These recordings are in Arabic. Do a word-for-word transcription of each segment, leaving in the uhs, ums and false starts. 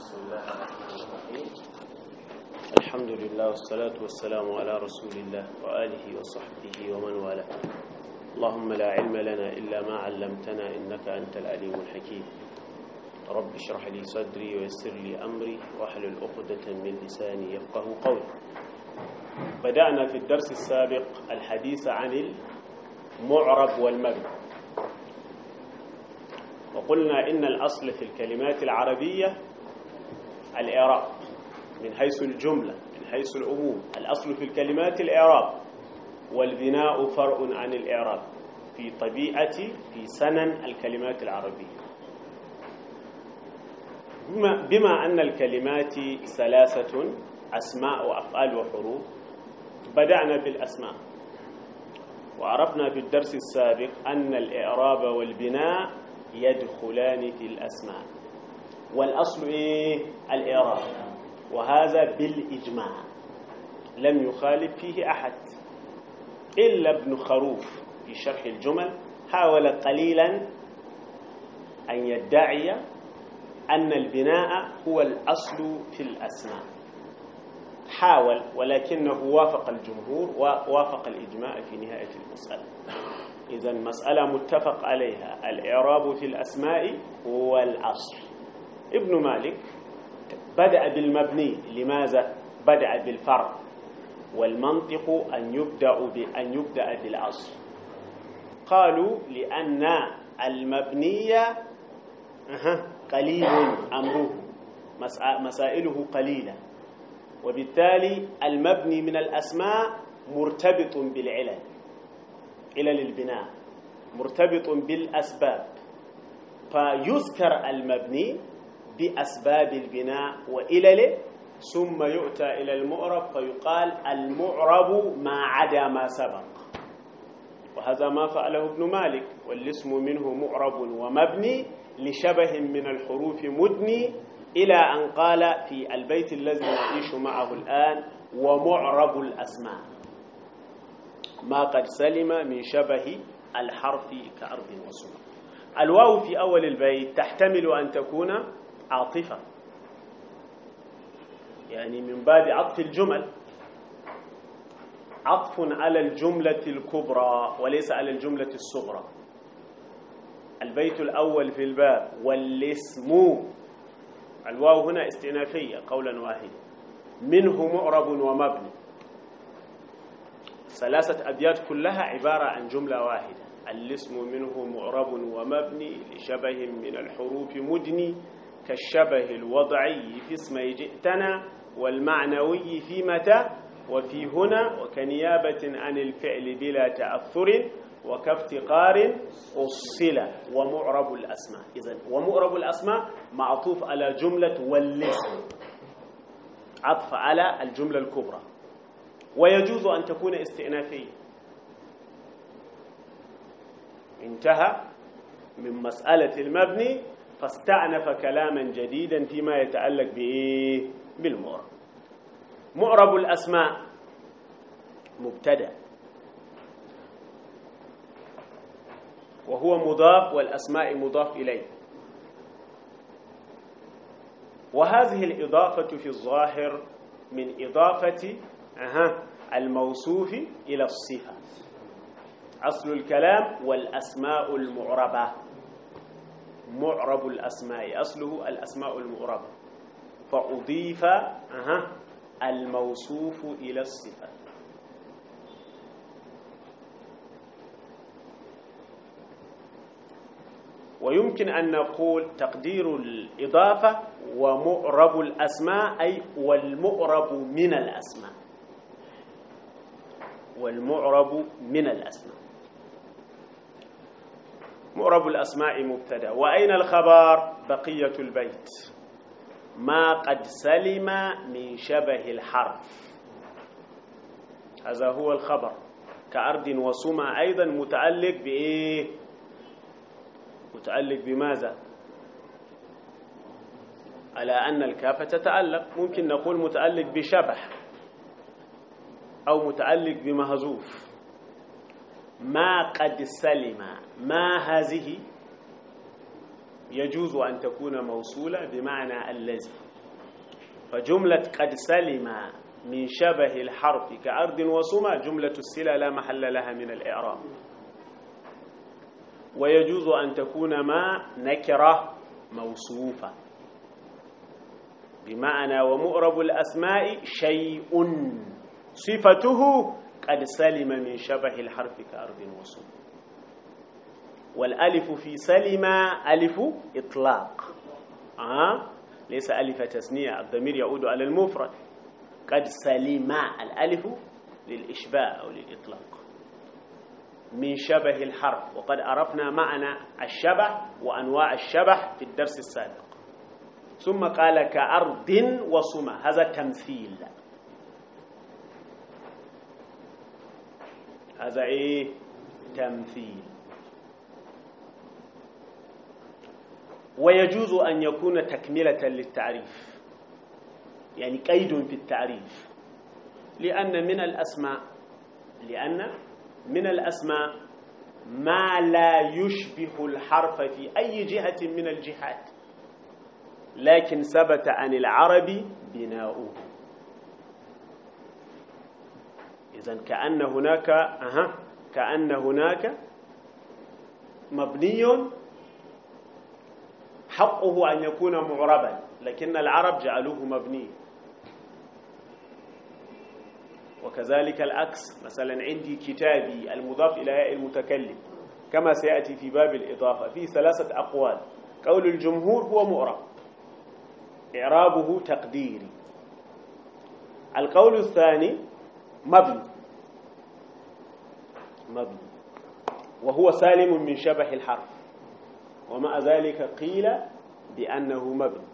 بسم الله الرحمن الرحيم. الحمد لله والصلاة والسلام على رسول الله وآله وصحبه ومن والاه. اللهم لا علم لنا إلا ما علمتنا إنك أنت العليم الحكيم. رب اشرح لي صدري ويسر لي أمري واحلل عقدة من لساني يفقهوا قولي. بدأنا في الدرس السابق الحديث عن المعرب والمبني، وقلنا إن الأصل في الكلمات العربية الإعراب من حيث الجملة، من حيث العموم. الأصل في الكلمات الإعراب، والبناء فرع عن الإعراب في طبيعة في سنن الكلمات العربية. بما, بما أن الكلمات ثلاثة أسماء وأفعال وحروف، بدأنا بالأسماء، وعرفنا في الدرس السابق أن الإعراب والبناء يدخلان في الأسماء، والأصل إيه؟ الإعراب، وهذا بالإجماع لم يخالف فيه أحد إلا ابن خروف في شرح الجمل. حاول قليلا أن يدعي أن البناء هو الأصل في الأسماء، حاول، ولكنه وافق الجمهور ووافق الإجماع في نهاية المسألة. إذن مسألة متفق عليها، الإعراب في الأسماء هو الأصل. ابن مالك بدأ بالمبني. لماذا؟ بدأ بالفرع، والمنطق أن يبدأ بأن يبدأ بالأصل. قالوا لأن المبني قليل أمره، مسائله قليلة، وبالتالي المبني من الأسماء مرتبط بالعلل، علل البناء مرتبط بالأسباب، فيذكر المبني بأسباب البناء وإلله، ثم يؤتى إلى المعرب فيقال المعرب ما عدا ما سبق. وهذا ما فعله ابن مالك، والاسم منه معرب ومبني لشبه من الحروف مدني، إلى أن قال في البيت الذي نعيش معه الآن: ومعرب الأسماء ما قد سلم من شبه الحرف كأرض وسماء. الواو في أول البيت تحتمل أن تكون عاطفة، يعني من باب عطف الجمل، عطف على الجملة الكبرى وليس على الجملة الصغرى. البيت الأول في الباب: والاسم، الواو هنا استئنافية قولا واحدا، منه معرب ومبني. ثلاثة أبيات كلها عبارة عن جملة واحدة: الاسم منه معرب ومبني لشبه من الحروف مدني، كالشبه الوضعي في اسمي جئتنا، والمعنوي في متى وفي هنا، وكنيابة عن الفعل بلا تأثر، وكافتقار الصلة. ومعرب الأسماء، إذن ومعرب الأسماء معطوف على جملة والاسم، عطف على الجملة الكبرى، ويجوز أن تكون استئنافية. انتهى من مسألة المبني فاستعنف كلاما جديدا فيما يتعلق بإيه؟ بالمعرب. معرب الأسماء مبتدأ، وهو مضاف، والأسماء مضاف إليه، وهذه الإضافة في الظاهر من إضافة أها الموصوف إلى الصفة. أصل الكلام: والأسماء المعربة. معرب الأسماء أصله الأسماء المعربة، فأضيف أها الموصوف إلى الصفة. ويمكن أن نقول تقدير الإضافة: ومعرب الأسماء، أي والمعرب من الأسماء، والمعرب من الأسماء. معرب الأسماء مبتدأ. وأين الخبر؟ بقية البيت: ما قد سلم من شبه الحرف، هذا هو الخبر. كأرض وسمع أيضا متعلق بإيه؟ متعلق بماذا؟ على أن الكافة تتعلق، ممكن نقول متعلق بشبه أو متعلق بمهزوف. ما قد سلم، ما هذه يجوز أن تكون موصولة بمعنى الذي، فجملة قد سلم من شبه الحرف كأرض وسمى جملة الصلة لا محل لها من الإعراب. ويجوز أن تكون ما نكرة موصوفة بمعنى ومؤرب الأسماء شيء صفته قد سلم من شبه الحرف كأرض وسمى. والألف في سلم ألف إطلاق آه؟ ليس ألف تثنية، الضمير يعود على المفرد. قد سلم الألف للإشباع أو للإطلاق من شبه الحرف، وقد عرفنا معنى الشبه وأنواع الشبه في الدرس السابق. ثم قال كأرض وسمى، هذا تمثيل، هذا إيه؟ تمثيل. ويجوز أن يكون تكملة للتعريف، يعني قيد في التعريف، لأن من الأسماء لأن من الأسماء ما لا يشبه الحرف في أي جهة من الجهات، لكن ثبت عن العرب بناؤه. إذن كأن هناك أها كأن هناك مبني حقه أن يكون معربا، لكن العرب جعلوه مبني. وكذلك العكس، مثلا عندي كتابي المضاف إلى ياء المتكلم كما سيأتي في باب الإضافة في ثلاثة أقوال. قول الجمهور هو معرب، إعرابه تقديري. القول الثاني مبني مبني وهو سالم من شبه الحرف، ومع ذلك قيل بأنه مبني.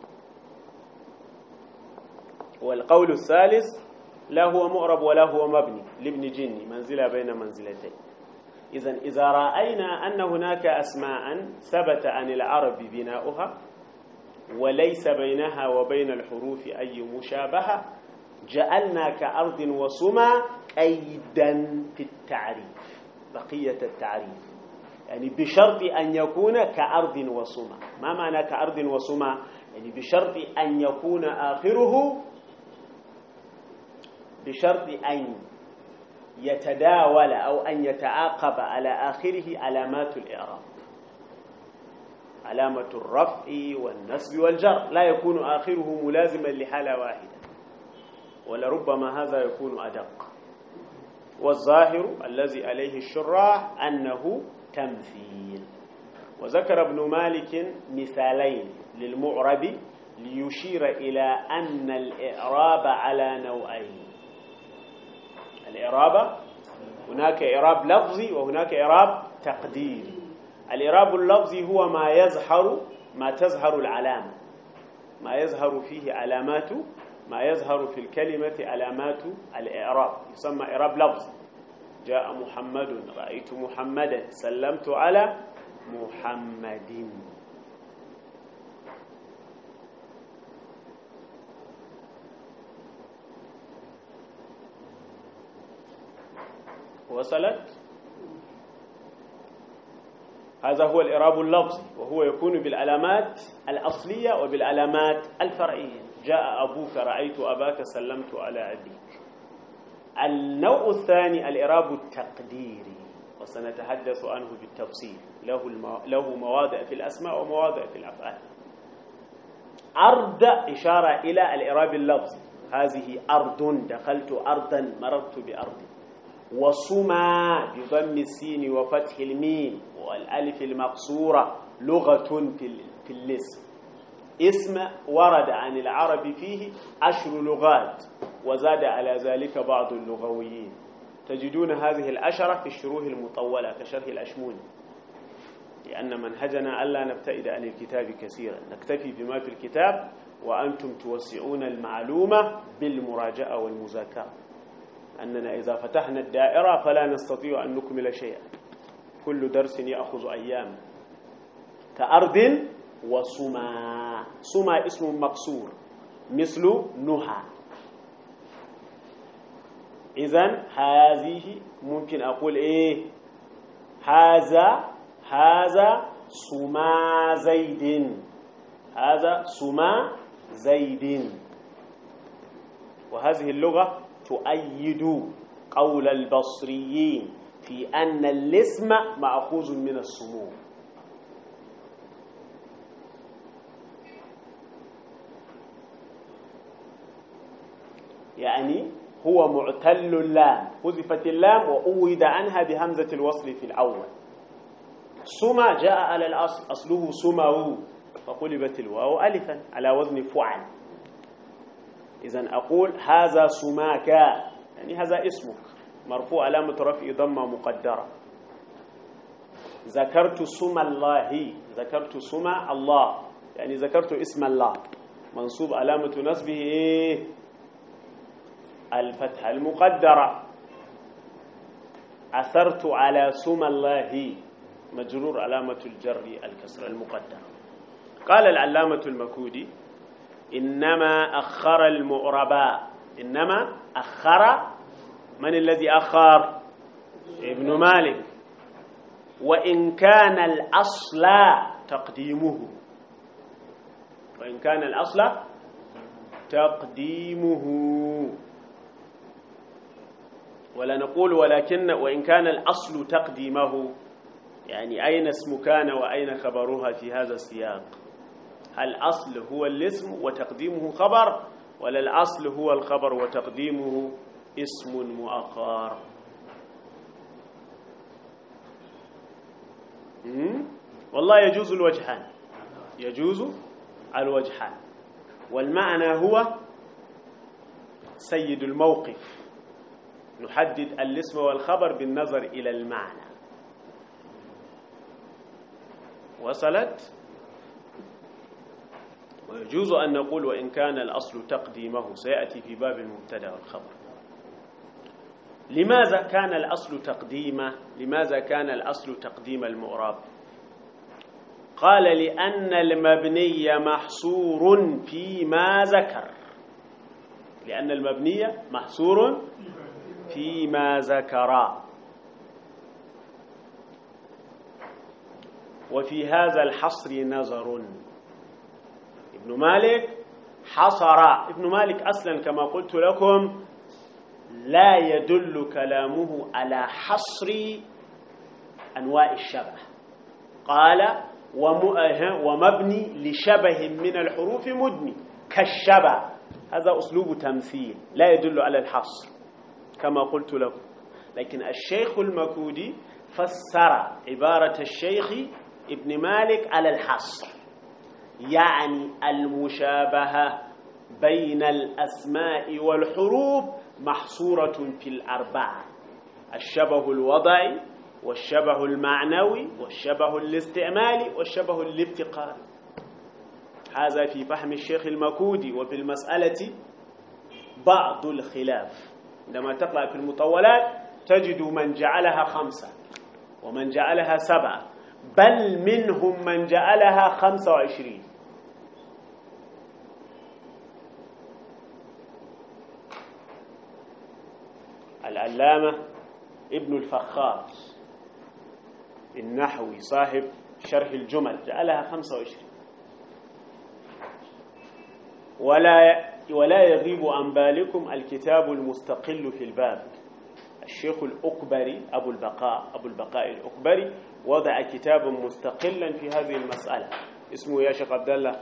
والقول الثالث لا هو معرب ولا هو مبني، لابن جني منزلة بين منزلتين. إذن إذا رأينا أن هناك أسماء ثبت عن العرب بناؤها وليس بينها وبين الحروف أي مشابهة، جعلنا كأرض وسمى قيدا في التعريف، بقية التعريف، يعني بشرط أن يكون كأرض وسمى. ما معنى كأرض وسمى؟ يعني بشرط أن يكون آخره بشرط أن يتداول أو أن يتعاقب على آخره علامات الإعراب، علامة الرفع والنصب والجر، لا يكون آخره ملازما لحالة واحدة، ولربما هذا يكون أدق. والظاهر الذي عليه الشراح أنه تمثيل. وذكر ابن مالك مثالين للمعرب ليشير إلى أن الإعراب على نوعين. الإعراب هناك إعراب لفظي وهناك إعراب تقديري. الإعراب اللفظي هو ما يظهر ما تظهر العلامة، ما يظهر فيه علامات ما يظهر في الكلمة علامات الإعراب، يسمى إعراب لفظي. جاء محمد، رأيت محمدا، سلمت على محمد. وصلت؟ هذا هو الإعراب اللفظي، وهو يكون بالعلامات الأصلية وبالعلامات الفرعية. جاء أبوك، رأيت أباك، سلمت على أبيك. النوع الثاني الإعراب التقديري، وسنتحدث عنه بالتفصيل، له المو... له مواضع في الأسماء ومواضع في الأفعال. أرض إشارة إلى الإعراب اللفظي، هذه أرض، دخلت أرضا، مررت بأرض. وسمى بضم السين وفتح الميم والألف المقصورة لغة في الاسم، اسم ورد عن العرب فيه عشر لغات، وزاد على ذلك بعض اللغويين. تجدون هذه العشرة في الشروح المطولة كشرح الأشموني، لأن منهجنا ألا نبتعد عن الكتاب كثيرا، نكتفي بما في الكتاب وأنتم توسعون المعلومة بالمراجعة والمذاكرة. أننا إذا فتحنا الدائرة فلا نستطيع أن نكمل شيئا، كل درس يأخذ أيام. كأرض وسمى، سمى اسم مقصور مثل نهى. إذن هذه ممكن أقول إيه؟ هذا هذا سمى زيد، هذا سمى زيد. وهذه اللغة تؤيد قول البصريين في أن الاسم مأخوذ من السمو. يعني هو معتل اللام، حذفت اللام وأوّد عنها بهمزة الوصل في الأول. سما جاء على الأصل، أصله سمو، فقلبت الواو ألفا على وزن فعل. إذن أقول هذا سماك، يعني هذا اسمك مرفوع علامة رفعه ضمة مقدرة. ذكرت سم الله، ذكرت سم الله، يعني ذكرت اسم الله، منصوب علامة نصبه إيه؟ الفتحة المقدرة. أثرت على سم الله، مجرور علامة الجر الكسر المقدرة. قال العلامة المكودي إنما أخر المؤرباء، إنما أخر، من الذي أخر؟ ابن مالك. وإن كان الأصل تقديمه، وإن كان الأصل تقديمه، ولا نقول ولكن وإن كان الأصل تقديمه، يعني أين اسم كان وأين خبرها في هذا السياق؟ هل الأصل هو الاسم وتقديمه خبر، ولا الأصل هو الخبر وتقديمه اسم مؤخر؟ والله يجوز الوجهان، يجوز الوجهان، والمعنى هو سيد الموقف، نحدد الاسم والخبر بالنظر إلى المعنى. وصلت؟ ويجوز أن نقول وإن كان الأصل تقديمه، سيأتي في باب المبتدأ والخبر. لماذا كان الأصل تقديمه؟ لماذا كان الأصل تقديم المؤرب؟ قال لأن المبني محصور فيما ذكر، لأن المبني محصور فيما ذكر. وفي هذا الحصر نظر. ابن مالك حصر، ابن مالك أصلا كما قلت لكم لا يدل كلامه على حصر أنواع الشبه. قال ومبني لشبه من الحروف مدني كالشبه، هذا أسلوب تمثيل لا يدل على الحصر كما قلت لكم. لكن الشيخ المكودي فسر عبارة الشيخ ابن مالك على الحصر، يعني المشابهة بين الأسماء والحروف محصورة في الأربعة: الشبه الوضعي، والشبه المعنوي، والشبه الاستعمالي، والشبه الافتقاري. هذا في فهم الشيخ المكودي. وفي المسألة بعض الخلاف، عندما تقرأ في المطولات تجد من جعلها خمسة ومن جعلها سبعة، بل منهم من جعلها خمسة وعشرين. العلامة ابن الفخار النحوي صاحب شرح الجمل جعلها خمسة وعشرين. ولا ولا يغيب عن بالكم الكتاب المستقل في الباب. الشيخ الأكبري أبو البقاء أبو البقاء الأكبري وضع كتابا مستقلا في هذه المسألة، اسمه يا شيخ عبد الله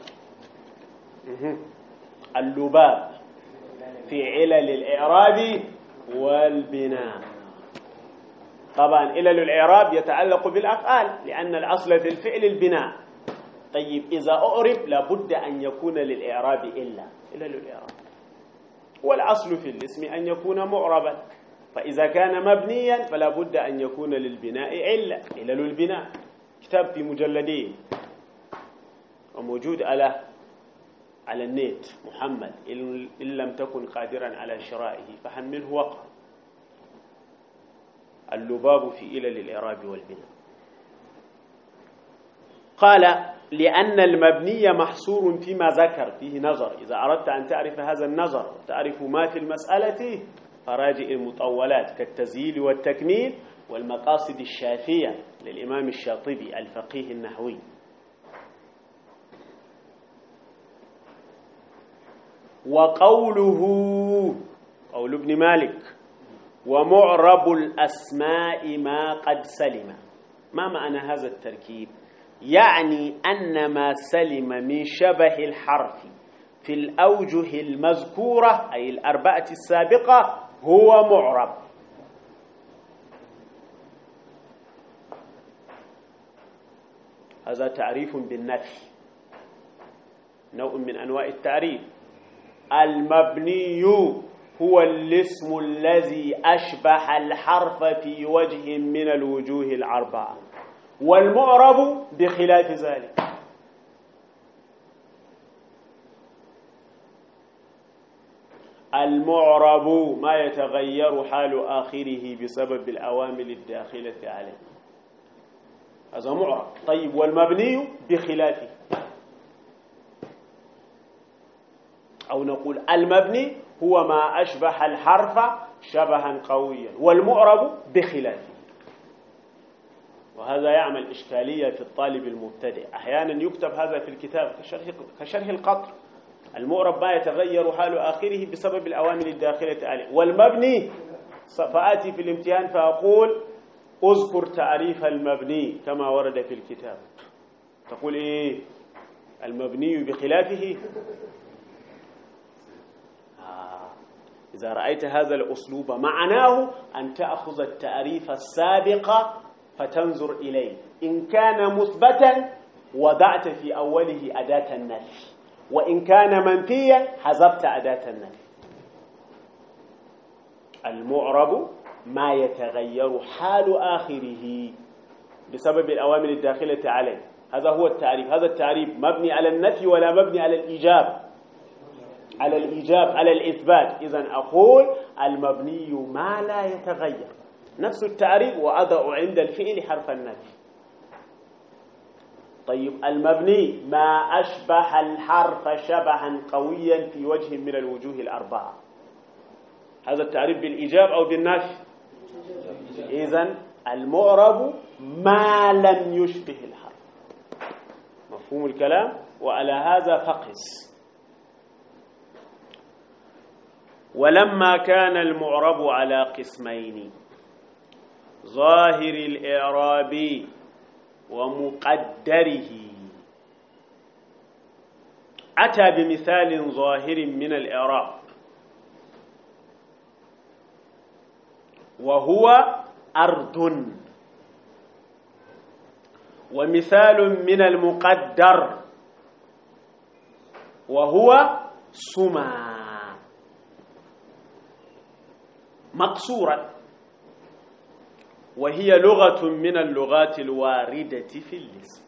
اللباب في علل الإعراب والبناء. طبعا علل الإعراب يتعلق بالأفعال، لأن الأصل في الفعل البناء. طيب إذا أعرب لابد أن يكون للإعراب إلا علل الإعراب، والأصل في الاسم أن يكون معربا، فإذا كان مبنيا فلا بد أن يكون للبناء علة، علل البناء. كتاب في مجلدين وموجود على على النت، محمد، إن لم تكن قادرا على شرائه فحمله وقع. اللباب في علل الإعراب والبناء. قال لأن المبني محصور فيما ذكر، فيه نظر. إذا أردت أن تعرف هذا النظر وتعرف ما في المسألة فراجع المطولات كالتزييل والتكميل والمقاصد الشافية للإمام الشاطبي الفقيه النحوي. وقوله قول ابن مالك ومعرب الأسماء ما قد سلم. ما معنى هذا التركيب؟ يعني أن ما سلم من شبه الحرف في الأوجه المذكورة أي الأربعة السابقة هو معرب. هذا تعريف بالنفي، نوع من أنواع التعريف. المبني هو الاسم الذي أشبه الحرف في وجه من الوجوه الأربعة، والمعرب بخلاف ذلك. المعرب ما يتغير حال آخره بسبب الأوامل الداخلة عليه، هذا معرب. طيب والمبني بخلافه، أو نقول المبني هو ما أشبه الحرف شبها قويا، والمعرب بخلافه. وهذا يعمل إشكالية في الطالب المبتدئ. أحيانا يكتب هذا في الكتاب كشرح, كشرح القطر، المعرب ما يتغير حال آخره بسبب الأوامر الداخلة عليه، والمبني فآتي في الامتحان فأقول أذكر تعريف المبني كما ورد في الكتاب، تقول إيه؟ المبني بخلافه. آه. إذا رأيت هذا الأسلوب معناه أن تأخذ التعريف السابق فتنظر إليه، إن كان مثبتا وضعت في أوله أداة النفي، وإن كان منفيا حذفت أداة النفي. المعرب ما يتغير حال آخره بسبب الأوامر الداخلة عليه، هذا هو التعريف. هذا التعريف مبني على النفي ولا مبني على الإيجاب؟ على الإيجاب، على الإثبات. إذن أقول المبني ما لا يتغير، نفس التعريف وأضع عند الفعل حرف النفي. طيب المبني ما أشبه الحرف شبها قويا في وجه من الوجوه الأربعة، هذا التعريف بالإيجاب أو بالنفي؟ إذن المعرب ما لم يشبه الحرف. مفهوم الكلام؟ وعلى هذا فقس. ولما كان المعرب على قسمين، ظاهر الإعراب ومقدره، أتى بمثال ظاهر من الإعراب وهو أرض، ومثال من المقدر وهو سما مقصورا، وهي لغة من اللغات الواردة في الاسم.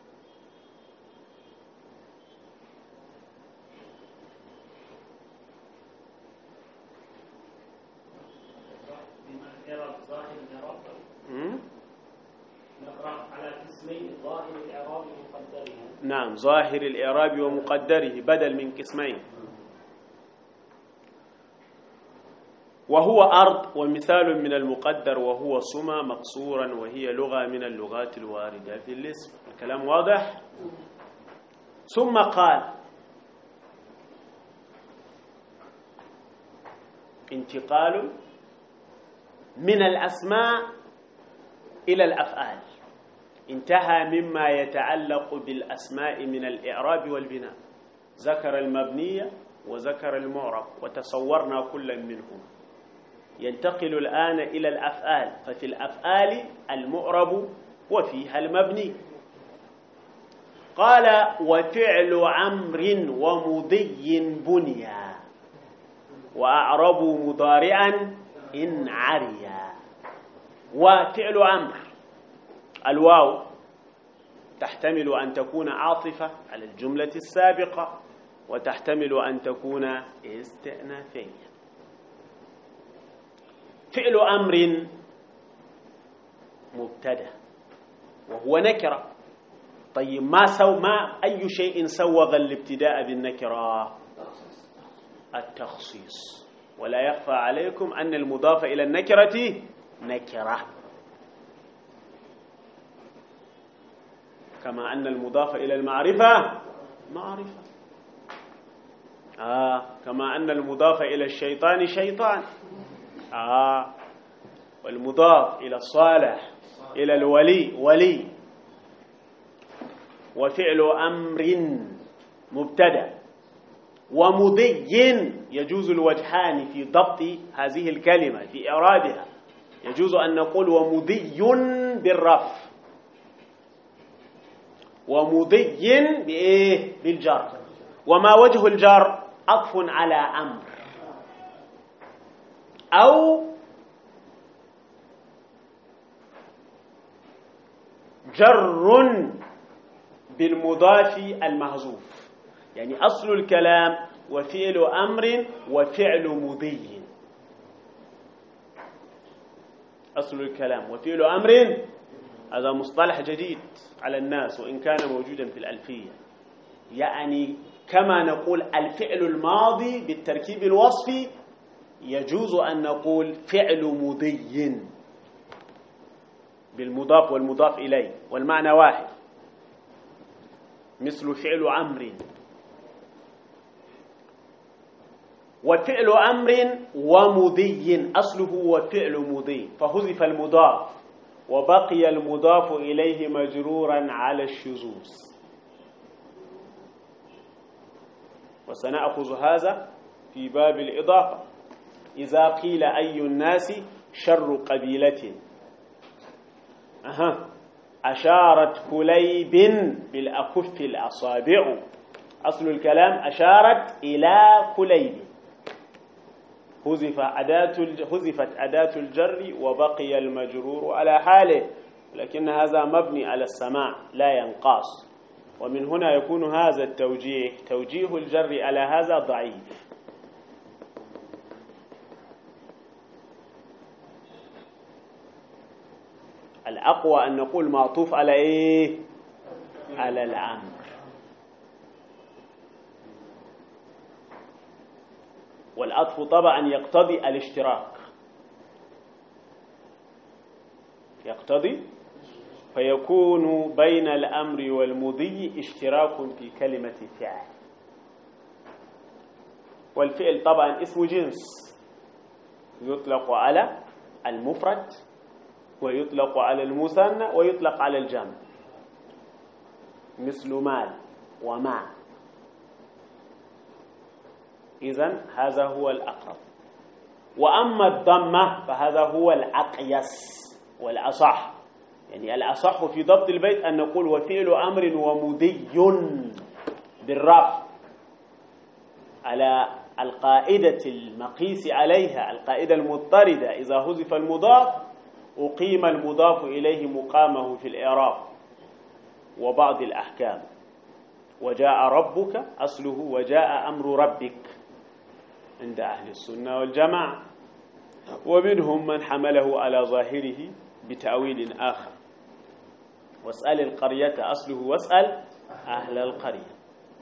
نعم، ظاهر الإعراب ومقدره بدل من قسمين. وهو أرض، ومثال من المقدر وهو سما مقصورا، وهي لغة من اللغات الواردة في الاسم. الكلام واضح؟ ثم قال انتقال من الأسماء إلى الأفعال، انتهى مما يتعلق بالأسماء من الإعراب والبناء، ذكر المبني وذكر المعرب وتصورنا كل منهم. ينتقل الآن إلى الأفعال، ففي الأفعال المعرب وفيها المبني. قال وفعل عمر ومضي بنيا، وأعرب مضارعا إن عريا. وفعل عمر الواو تحتمل أن تكون عاطفة على الجملة السابقة، وتحتمل أن تكون استئنافية. فعل أمر مبتدأ وهو نكرة. طيب ما سو ما أي شيء سوغ الابتداء بالنكرة؟ التخصيص. ولا يخفى عليكم أن المضاف إلى النكرة نكرة، كما أن المضاف إلى المعرفة معرفة. آه كما أن المضاف إلى الشيطان شيطان، آه والمضاف إلى الصالح إلى الولي ولي. وفعل أمر مبتدأ، ومضي يجوز الوجهان في ضبط هذه الكلمة في إعرابها. يجوز أن نقول ومضي بالرفع، ومضي بإيه؟ بالجر. وما وجه الجر؟ عطف على أمر، أو جر بالمضاف المحذوف. يعني أصل الكلام وفعل أمر وفعل مضي. أصل الكلام وفعل أمر، هذا مصطلح جديد على الناس وإن كان موجودا في الألفية. يعني كما نقول الفعل الماضي بالتركيب الوصفي، يجوز أن نقول فعل مضي بالمضاف والمضاف إليه والمعنى واحد، مثل فعل أمر. وفعل أمر ومضي أصله وفعل مضي، فحذف المضاف وبقي المضاف إليه مجرورا على الشذوذ. وسنأخذ هذا في باب الإضافة. إذا قيل أي الناس شر قبيلة، أها أشارت كليب بالأكف الأصابع. أصل الكلام أشارت إلى كليب، حذف أداة حذفت أداة الجر وبقي المجرور على حاله، لكن هذا مبني على السماع لا ينقاص. ومن هنا يكون هذا التوجيه، توجيه الجر على هذا ضعيف. الأقوى أن نقول معطوف على إيه؟ على الأمر. والعطف طبعا يقتضي الاشتراك، يقتضي فيكون بين الأمر والمضي اشتراك في كلمة فعل. والفعل طبعا اسم جنس، يطلق على المفرد ويطلق على المثنى ويطلق على الجمع، مثل مال ومع. إذن هذا هو الأقرب. وأما الضمة فهذا هو الأقيس والأصح. يعني الأصح في ضبط البيت أن نقول وفعل أمر ومضي بالرفع على القاعدة المقيس عليها، القاعدة المضطردة. إذا حذف المضاف أقيم المضاف إليه مقامه في الإعراب وبعض الأحكام. وجاء ربك أصله وجاء أمر ربك عند أهل السنة والجماعة، ومنهم من حمله على ظاهره بتأويل آخر. واسأل القرية أصله واسأل أهل القرية.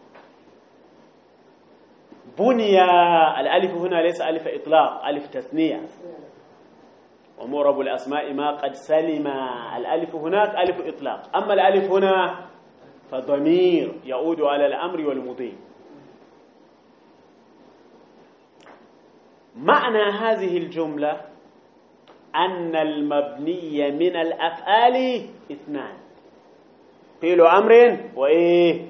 بني، الألف هنا ليس ألف إطلاق، ألف تثنية. ومعرب الأسماء ما قد سلم، الألف هناك ألف إطلاق، أما الألف هنا فضمير يعود على الأمر والمضي. معنى هذه الجملة أن المبني من الأفعال اثنان، فعل أمر وإيه؟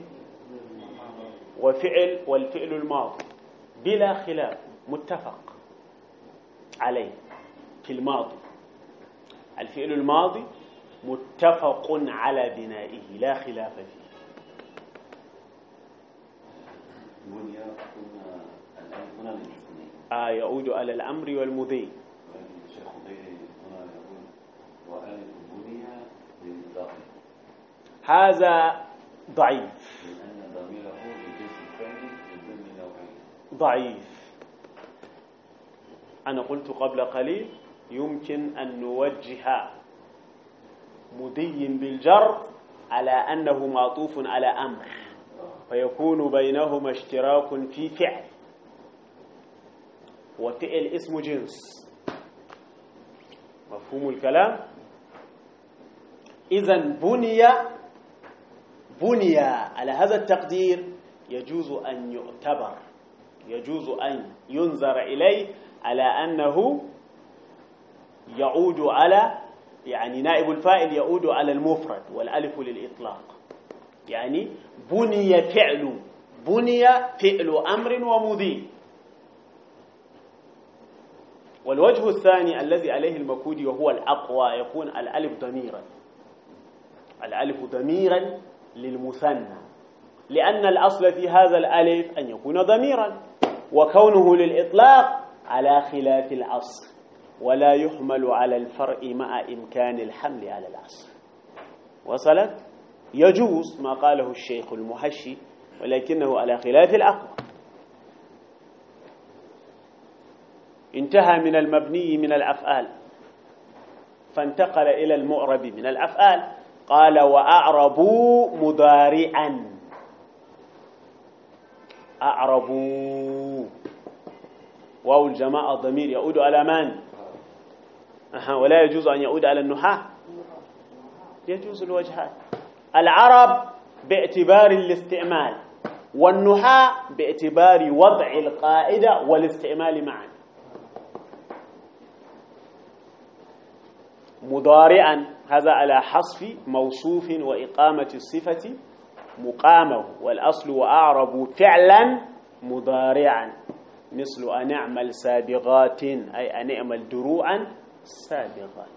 وفعل، والفعل الماضي بلا خلاف متفق عليه. في الماضي الفعل الماضي متفق على بنائه لا خلاف فيه. آه يعود على الأمر والمضي. هذا ضعيف ضعيف. أنا قلت قبل قليل يمكن أن نوجه مضي بالجر على أنه معطوف على أمر، فيكون بينهما اشتراك في فعل، وفعل اسم جنس. مفهوم الكلام؟ إذن بني بني على هذا التقدير يجوز أن يعتبر يجوز أن ينظر إليه على أنه يعود على، يعني نائب الفاعل يعود على المفرد والألف للإطلاق، يعني بني فعل، بني فعل أمر ومضي. والوجه الثاني الذي عليه المكودي وهو الأقوى يكون الألف ضميرا، الألف ضميرا للمثنى، لأن الأصل في هذا الألف أن يكون ضميرا، وكونه للإطلاق على خلاف الأصل، ولا يحمل على الفرع مع إمكان الحمل على الأصل. وصلت؟ يجوز ما قاله الشيخ المحشي، ولكنه على خلاف الأقوى. انتهى من المبني من الأفعال فانتقل إلى المعرب من الأفعال. قال وأعربوا مضارعا، أعربوا واو الجماعة ضمير يعود على من؟ أها، ولا يجوز أن يعود على النحاة، يجوز الوجهات. العرب باعتبار الاستعمال، والنحاة باعتبار وضع القاعدة والاستعمال معا. مضارعا هذا على حصف موصوف وإقامة الصفة مقامه، والأصل وأعربوا فعلا مضارعا، مثل أن نعمل سابغات أي أن نعمل دروعا سابغات.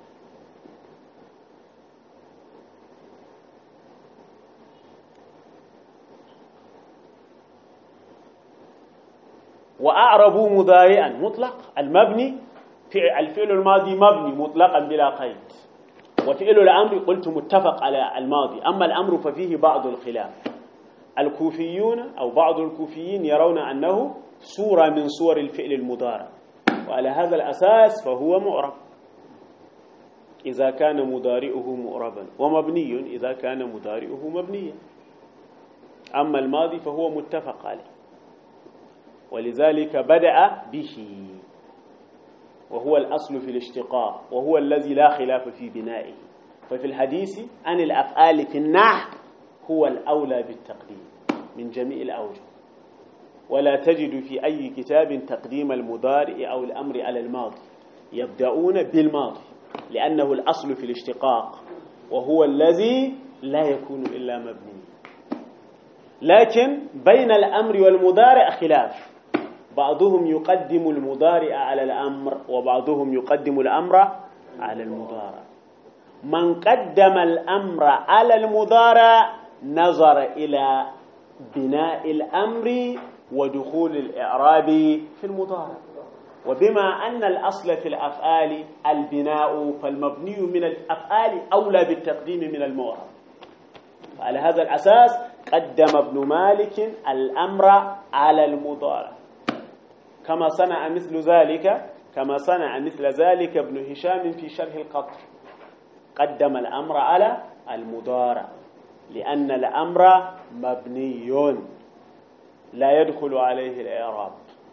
وأعربوا مضارعا مطلق، المبني الفعل الماضي مبني مطلقا بلا قيد، وفعل الأمر قلت متفق على الماضي، أما الأمر ففيه بعض الخلاف. الكوفيون أو بعض الكوفيين يرون أنه صورة من صور الفعل المضارع، وعلى هذا الأساس فهو معرب إذا كان مضارعه معربا، ومبني إذا كان مضارعه مبنيا. أما الماضي فهو متفق عليه، ولذلك بدأ به، وهو الأصل في الاشتقاق، وهو الذي لا خلاف في بنائه. ففي الحديث عن الأفعال في النحو هو الأولى بالتقديم من جميع الأوجه، ولا تجد في أي كتاب تقديم المضارع أو الأمر على الماضي، يبدأون بالماضي لأنه الأصل في الاشتقاق، وهو الذي لا يكون إلا مبني. لكن بين الأمر والمضارع خلاف، بعضهم يقدم المضارع على الأمر، وبعضهم يقدم الأمر على المضارع. من قدم الأمر على المضارع نظر إلى بناء الأمر ودخول الإعراب في المضارع، وبما أن الأصل في الأفعال البناء فالمبني من الأفعال أولى بالتقديم من المعرب. على هذا الأساس قدم ابن مالك الأمر على المضارع، كما صنع مثل ذلك كما صنع مثل ذلك ابن هشام في شرح القطر، قدم الأمر على المضارع لأن الأمر مبني لا يدخل عليه الإعراب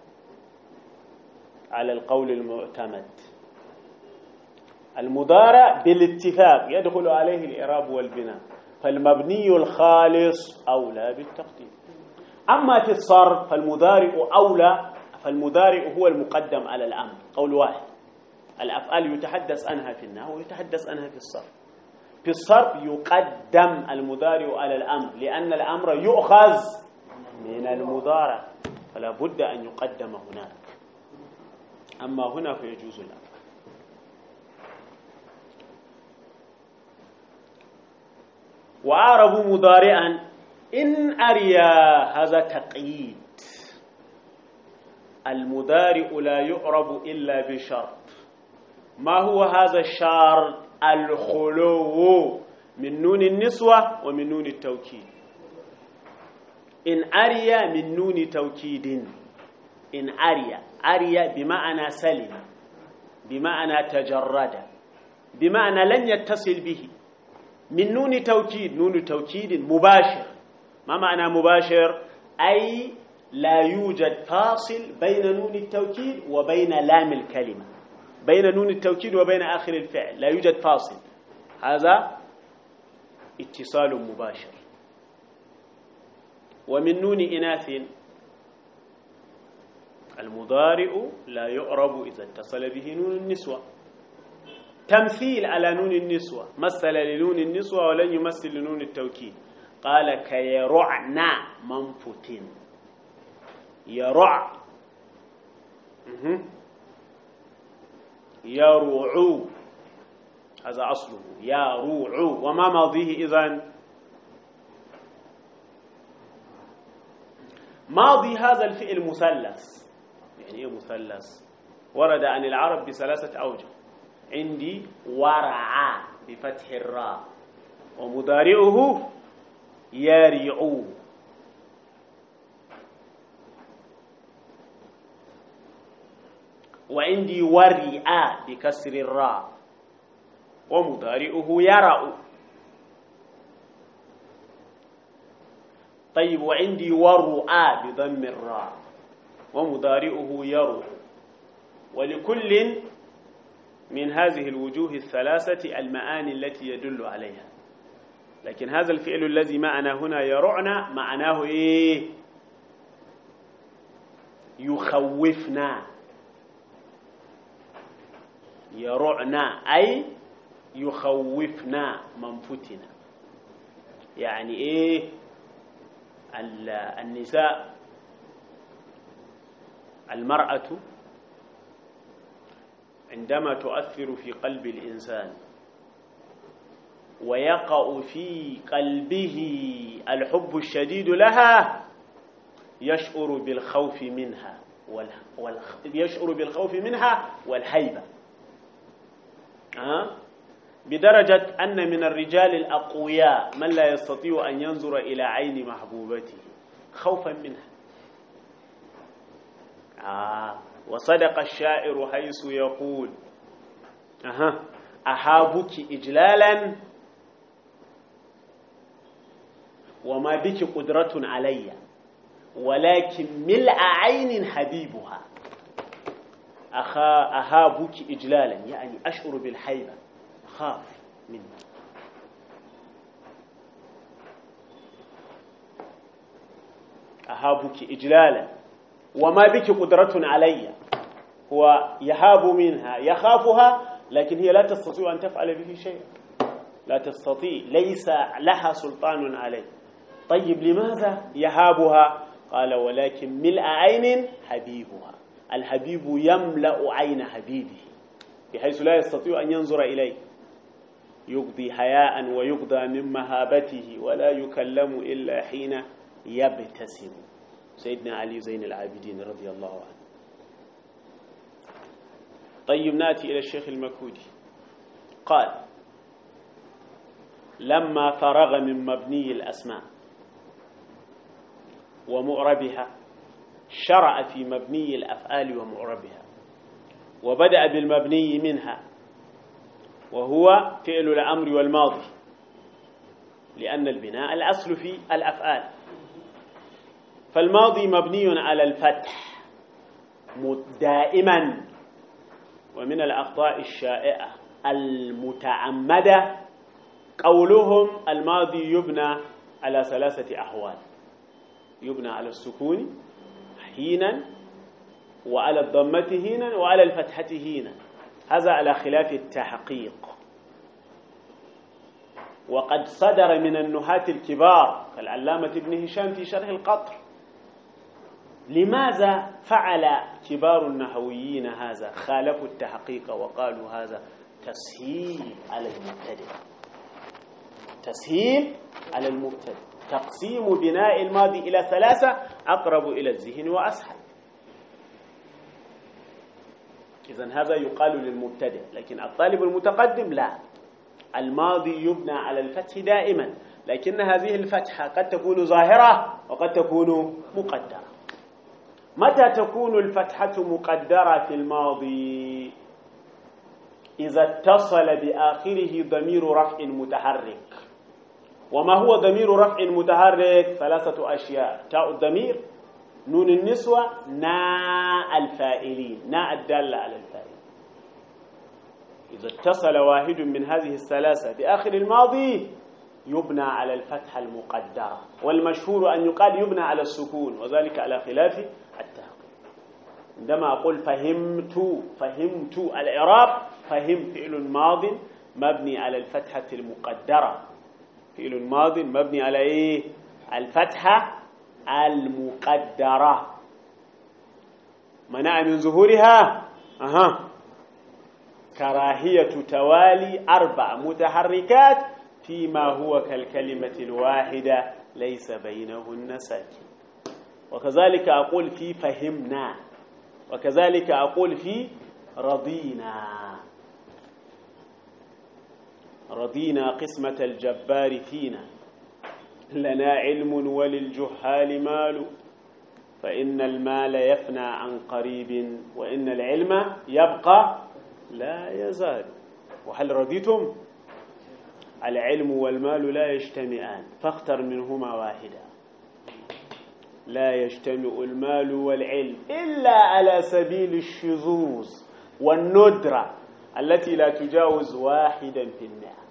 على القول المعتمد. المضارع بالاتفاق يدخل عليه الإعراب والبناء، فالمبني الخالص أولى بالتقديم. أما في الصرف فالمضارع أولى، فالمضارع هو المقدم على الأمر، قول واحد. الأفعال يتحدث عنها في النحو ويتحدث عنها في الصرف. في الصرف يقدم المضارع على الأمر لأن الأمر يؤخذ من المضارع، فلا بد أن يقدم هناك. أما هنا فيجوز الأمر. وأعرب مضارعا إن أريا، هذا تقييد. المضارع لا يعرب إلا بشرط. ما هو هذا الشرط؟ الخلو من نون النسوة ومن نون التوكيد. إن أريا من نون توكيد، إن أريا، أريا بمعنى سلم، بمعنى تجرد، بمعنى لن يتصل به. من نون توكيد، نون توكيد مباشر. ما معنى مباشر؟ أي لا يوجد فاصل بين نون التوكيد وبين لام الكلمة، بين نون التوكيد وبين آخر الفعل لا يوجد فاصل، هذا اتصال مباشر. ومن نون إناث المضارع لا يعرب إذا اتصل به نون النسوة. تمثيل على نون النسوة، مثل لنون النسوة ولن يمثل لنون التوكيد. قال كيرعنا منفت، يرع يروع، هذا أصله يروع. وما ماضيه إذن؟ ماضي هذا الفعل مثلث. يعني إيه مثلث؟ ورد عن العرب بثلاثة أوجه. عندي ورع بفتح الراء، ومضارعه يرع، وعندي ورع بكسر الراء، ومضارعه يرع. طيب وعندي ورع بضم الراء، ومضارعه يرع. ولكل من هذه الوجوه الثلاثة المعاني التي يدل عليها. لكن هذا الفعل الذي معنا هنا يرعنا معناه إيه؟ يخوفنا. يرعنا أي يخوفنا منفتنا. يعني إيه؟ النساء، المرأة عندما تؤثر في قلب الإنسان ويقع في قلبه الحب الشديد لها، يشعر بالخوف منها وال... وال... يشعر بالخوف منها والهيبة. أه؟ بدرجة أن من الرجال الأقوياء من لا يستطيع أن ينظر إلى عين محبوبته خوفا منها. آه. وصدق الشاعر حيث يقول أها أهابك إجلالا وما بك قدرة علي، ولكن ملء عين حبيبها. أخا أهابك إجلالا يعني أشعر بالحيبة، خاف منه. أهابك إجلالا وما بك قدرة علي، هو يهاب منها يخافها، لكن هي لا تستطيع أن تفعل به شيئا، لا تستطيع، ليس لها سلطان عليه. طيب لماذا يهابها؟ قال ولكن ملء عين حبيبها. الحبيب يملأ عين حبيبه بحيث لا يستطيع أن ينظر إليه، يقضي حياء ويقضى من مهابته ولا يكلم إلا حين يبتسم. سيدنا علي زين العابدين رضي الله عنه. طيب نأتي إلى الشيخ المكودي. قال لما فرغ من مبني الأسماء ومعربها شرع في مبني الأفعال ومعربها، وبدأ بالمبني منها وهو فعل الأمر والماضي، لأن البناء الأصل في الأفعال. فالماضي مبني على الفتح دائما. ومن الأخطاء الشائعة المتعمدة قولهم الماضي يبنى على ثلاثة أحوال: يبنى على السكون حينا، وعلى الضمة هينا، وعلى الفتحة هينا. هذا على خلاف التحقيق. وقد صدر من النحاة الكبار كالعلامة ابن هشام في شرح القطر. لماذا فعل كبار النحويين هذا؟ خالفوا التحقيق وقالوا هذا تسهيل على المبتدئ، تسهيل على المبتدئ، تقسيم بناء الماضي إلى ثلاثة أقرب إلى الذهن وأسهل. إذن هذا يقال للمبتدئ، لكن الطالب المتقدم لا، الماضي يبنى على الفتح دائما، لكن هذه الفتحة قد تكون ظاهرة وقد تكون مقدرة. متى تكون الفتحة مقدرة في الماضي؟ إذا اتصل بآخره ضمير رفع متحرك. وما هو ضمير رفع متحرك؟ ثلاثة أشياء: تاء الضمير، نون النسوة، ناء الفاعلين، ناء الدالة على الفاعل. إذا اتصل واحد من هذه الثلاثة بآخر الماضي يبنى على الفتحة المقدرة، والمشهور أن يقال يبنى على السكون، وذلك على خلاف التحقيق. عندما أقول فهمت فهمت الإعراب فهم فعل ماض مبني على الفتحة المقدرة، فعل ماض مبني على إيه؟ الفتحة المقدرة منع من ظهورها أها كراهية توالي أربع متحركات فيما هو كالكلمة الواحدة ليس بينهن ساكن. وكذلك أقول في فهمنا، وكذلك أقول في رضينا، رضينا قسمة الجبار فينا، لنا علم وللجهال مال، فإن المال يفنى عن قريب وإن العلم يبقى لا يزال. وهل رضيتم؟ العلم والمال لا يجتمعان فاختر منهما واحدا. لا يجتمع المال والعلم إلا على سبيل الشذوذ والندرة التي لا تجاوز واحدا في المئة.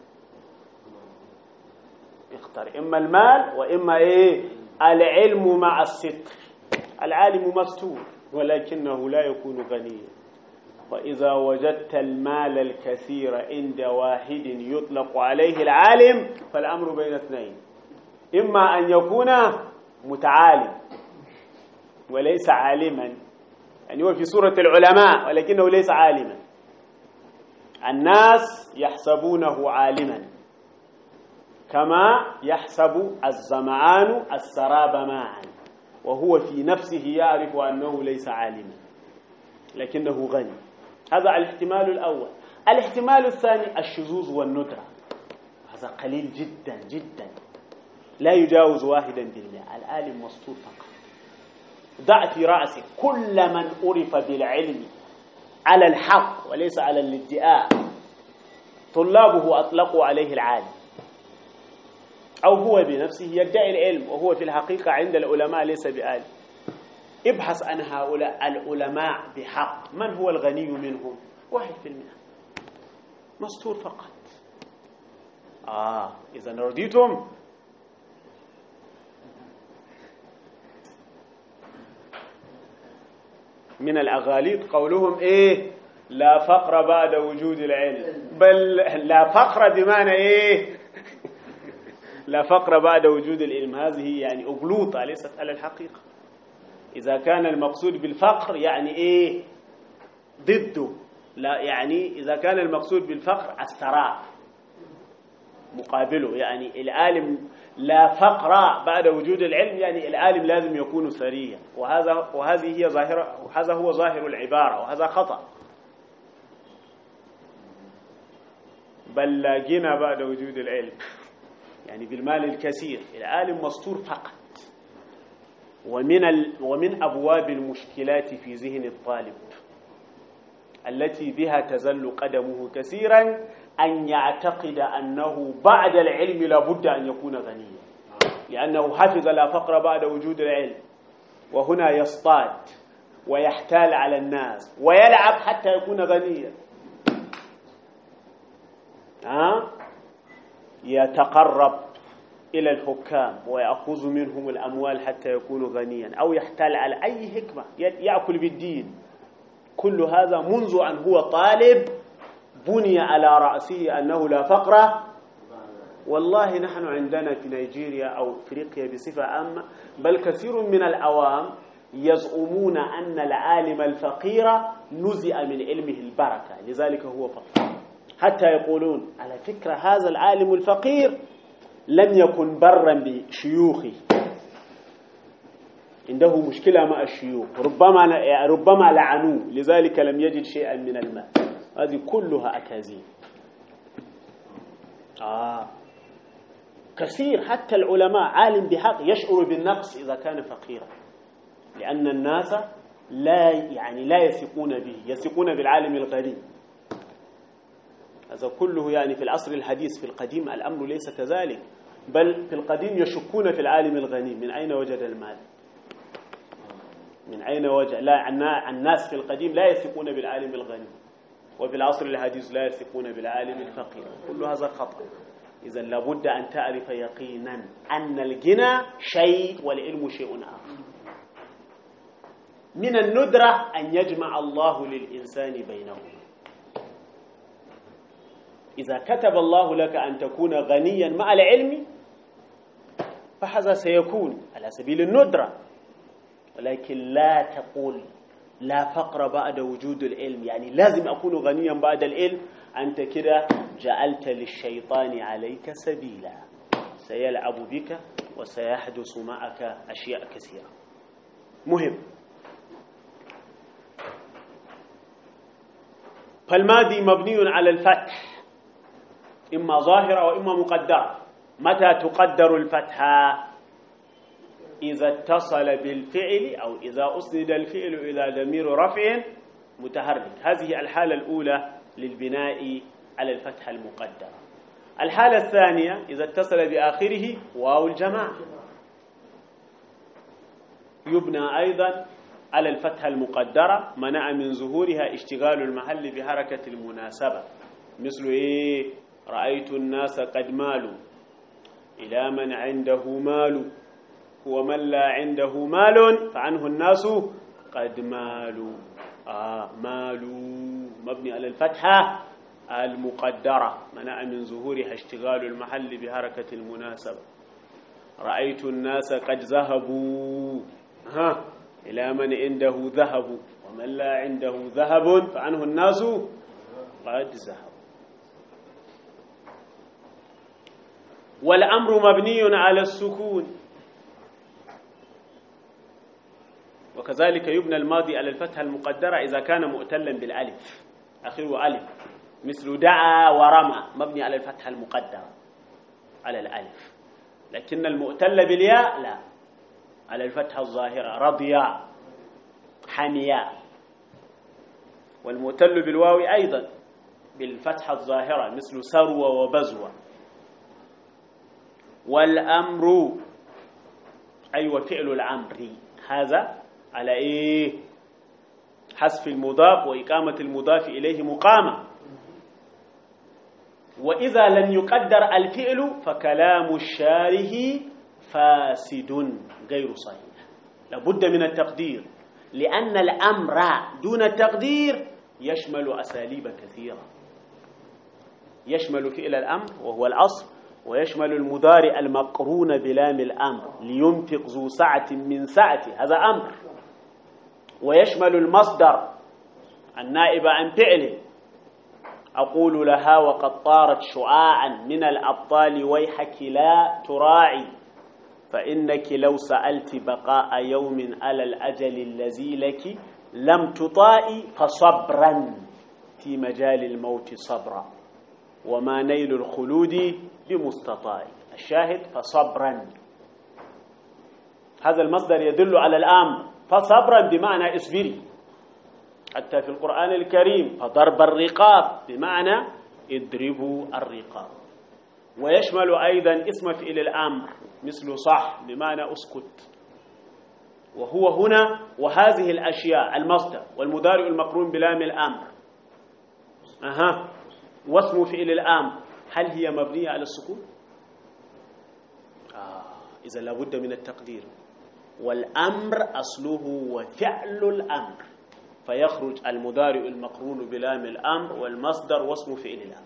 اختر إما المال وإما إيه؟ العلم مع الستر. العالم مستور ولكنه لا يكون غنيا. وإذا وجدت المال الكثير عند واحد يطلق عليه العالم فالأمر بين اثنين، إما أن يكون متعالم وليس عالما، يعني هو في صورة العلماء ولكنه ليس عالما. الناس يحسبونه عالما كما يحسب الظمآن السراب ماء، وهو في نفسه يعرف أنه ليس عالما لكنه غني. هذا الاحتمال الأول. الاحتمال الثاني الشذوذ والندرة، هذا قليل جدا جدا لا يجاوز واحدا بالمئة. العالم مستور فقط. ضع في رأسك كل من عرف بالعلم على الحق وليس على الادعاء طلابه أطلقوا عليه العالم، أو هو بنفسه يدعي العلم وهو في الحقيقة عند العلماء ليس بعالم. ابحث عن هؤلاء العلماء بحق، من هو الغني منهم؟ واحد في المئة مستور فقط. آه إذا رضيتم؟ من الأغاليط قولهم إيه؟ لا فقر بعد وجود العلم، بل لا فقر بمعنى إيه؟ لا فقر بعد وجود العلم. هذه يعني أغلوطة ليست على الحقيقة. إذا كان المقصود بالفقر يعني إيه؟ ضده. لا، يعني إذا كان المقصود بالفقر الثراء مقابله، يعني العالم لا فقر بعد وجود العلم يعني العالم لازم يكون ثريا، وهذا وهذه هي ظاهرة، وهذا هو ظاهر العبارة، وهذا خطأ. بل لا غنى بعد وجود العلم يعني بالمال الكثير. العالم مستور فقط. ومن ال... ومن أبواب المشكلات في ذهن الطالب التي بها تزل قدمه كثيرا أن يعتقد أنه بعد العلم لابد أن يكون غنيا، لأنه حفظ لا فقر بعد وجود العلم، وهنا يصطاد ويحتال على الناس ويلعب حتى يكون غنيا. ها؟ يتقرب إلى الحكام ويأخذ منهم الأموال حتى يكون غنيا، أو يحتال على أي حكمة، يأكل بالدين. كل هذا منذ أن هو طالب بني على رأسه أنه لا فقر. والله نحن عندنا في نيجيريا أو أفريقيا بصفة عامة، بل كثير من العوام يزعمون أن العالم الفقير نزع من علمه البركة لذلك هو فقير، حتى يقولون على فكرة هذا العالم الفقير لم يكن برا بشيوخه، عنده مشكلة مع الشيوخ، ربما ربما لعنوه لذلك لم يجد شيئا من المال. هذه كلها أكاذيب. آه كثير، حتى العلماء عالم بحق يشعر بالنقص إذا كان فقيرا، لأن الناس لا يعني لا يثقون به، يثقون بالعالم الغني. هذا كله يعني في العصر الحديث. في القديم الأمر ليس كذلك، بل في القديم يشكون في العالم الغني. من أين وجد المال؟ من أين وجد؟ لا، الناس في القديم لا يثقون بالعالم الغني، وفي العصر الحديث لا يثقون بالعالم الفقير. كل هذا خطأ. إذا لابد أن تعرف يقينا أن الغنى شيء والعلم شيء آخر. من الندرة أن يجمع الله للإنسان بينهما. إذا كتب الله لك أن تكون غنيا مع العلم فهذا سيكون على سبيل الندرة، ولكن لا تقول لا فقر بعد وجود العلم، يعني لازم أكون غنيا بعد العلم. أنت كده جعلت للشيطان عليك سبيلا، سيلعب بك وسيحدث معك أشياء كثيرة. مهم. فالماضي مبني على الفتح، إما ظاهرة وإما مقدرة. متى تقدر الفتحة؟ إذا اتصل بالفعل أو إذا أسند الفعل إلى ضمير رفع متحرك. هذه الحالة الأولى للبناء على الفتحة المقدرة. الحالة الثانية إذا اتصل بآخره واو الجماعة، يبنى أيضا على الفتحة المقدرة، منع من ظهورها اشتغال المحل بحركة المناسبة. مثل إيه؟ رأيت الناس قد مالوا إلى من عنده مال، ومن لا عنده مال فعنه الناس قد مالوا. آه مالوا مبني على الفتحة المقدرة، منع من ظهورها اشتغال المحل بحركة المناسبة. رأيت الناس قد ذهبوا ها إلى من عنده ذهب، ومن لا عنده ذهب فعنه الناس قد ذهبوا. والأمر مبني على السكون، وكذلك يبنى الماضي على الفتحة المقدرة إذا كان مؤتلا بالألف، آخره ألف، مثل دعا ورمى مبني على الفتحة المقدرة على الألف. لكن المؤتل بالياء لا، على الفتحة الظاهرة، رضيا حميا. والمؤتل بالواو أيضا بالفتحة الظاهرة، مثل سروى وبزوى. والأمر أيوة فعل الأمر، هذا على إيه؟ حذف المضاف وإقامة المضاف إليه مقامة. وإذا لم يقدر الفعل فكلام الشارح فاسد غير صحيح، لابد من التقدير، لأن الأمر دون التقدير يشمل أساليب كثيرة. يشمل فعل الأمر وهو الأصل، ويشمل المضارع المقرون بلام الأمر، لينفق ذو سعة من سعته، هذا أمر. ويشمل المصدر النائب عن فعله، أقول لها وقد طارت شعاعا من الأبطال ويحك لا تراعي، فإنك لو سألت بقاء يوم على الأجل الذي لك لم تطائي، فصبرا في مجال الموت صبرا، وما نيل الخلود بمستطاع. الشاهد فصبرا، هذا المصدر يدل على الأمر، فصبرا بمعنى اصبري. حتى في القرآن الكريم فضرب الرقاب بمعنى اضربوا الرقاب. ويشمل أيضا اسم فعل الأمر مثل صح بمعنى اسكت. وهو هنا وهذه الأشياء المصدر والمضارع المقرون بلام الأمر أها واسم فعل الأمر، هل هي مبنية على السكون؟ آه إذا لابد من التقدير. والأمر أصله وفعل الأمر، فيخرج المضارع المقرون بلام الأمر والمصدر واسم فعل الأمر.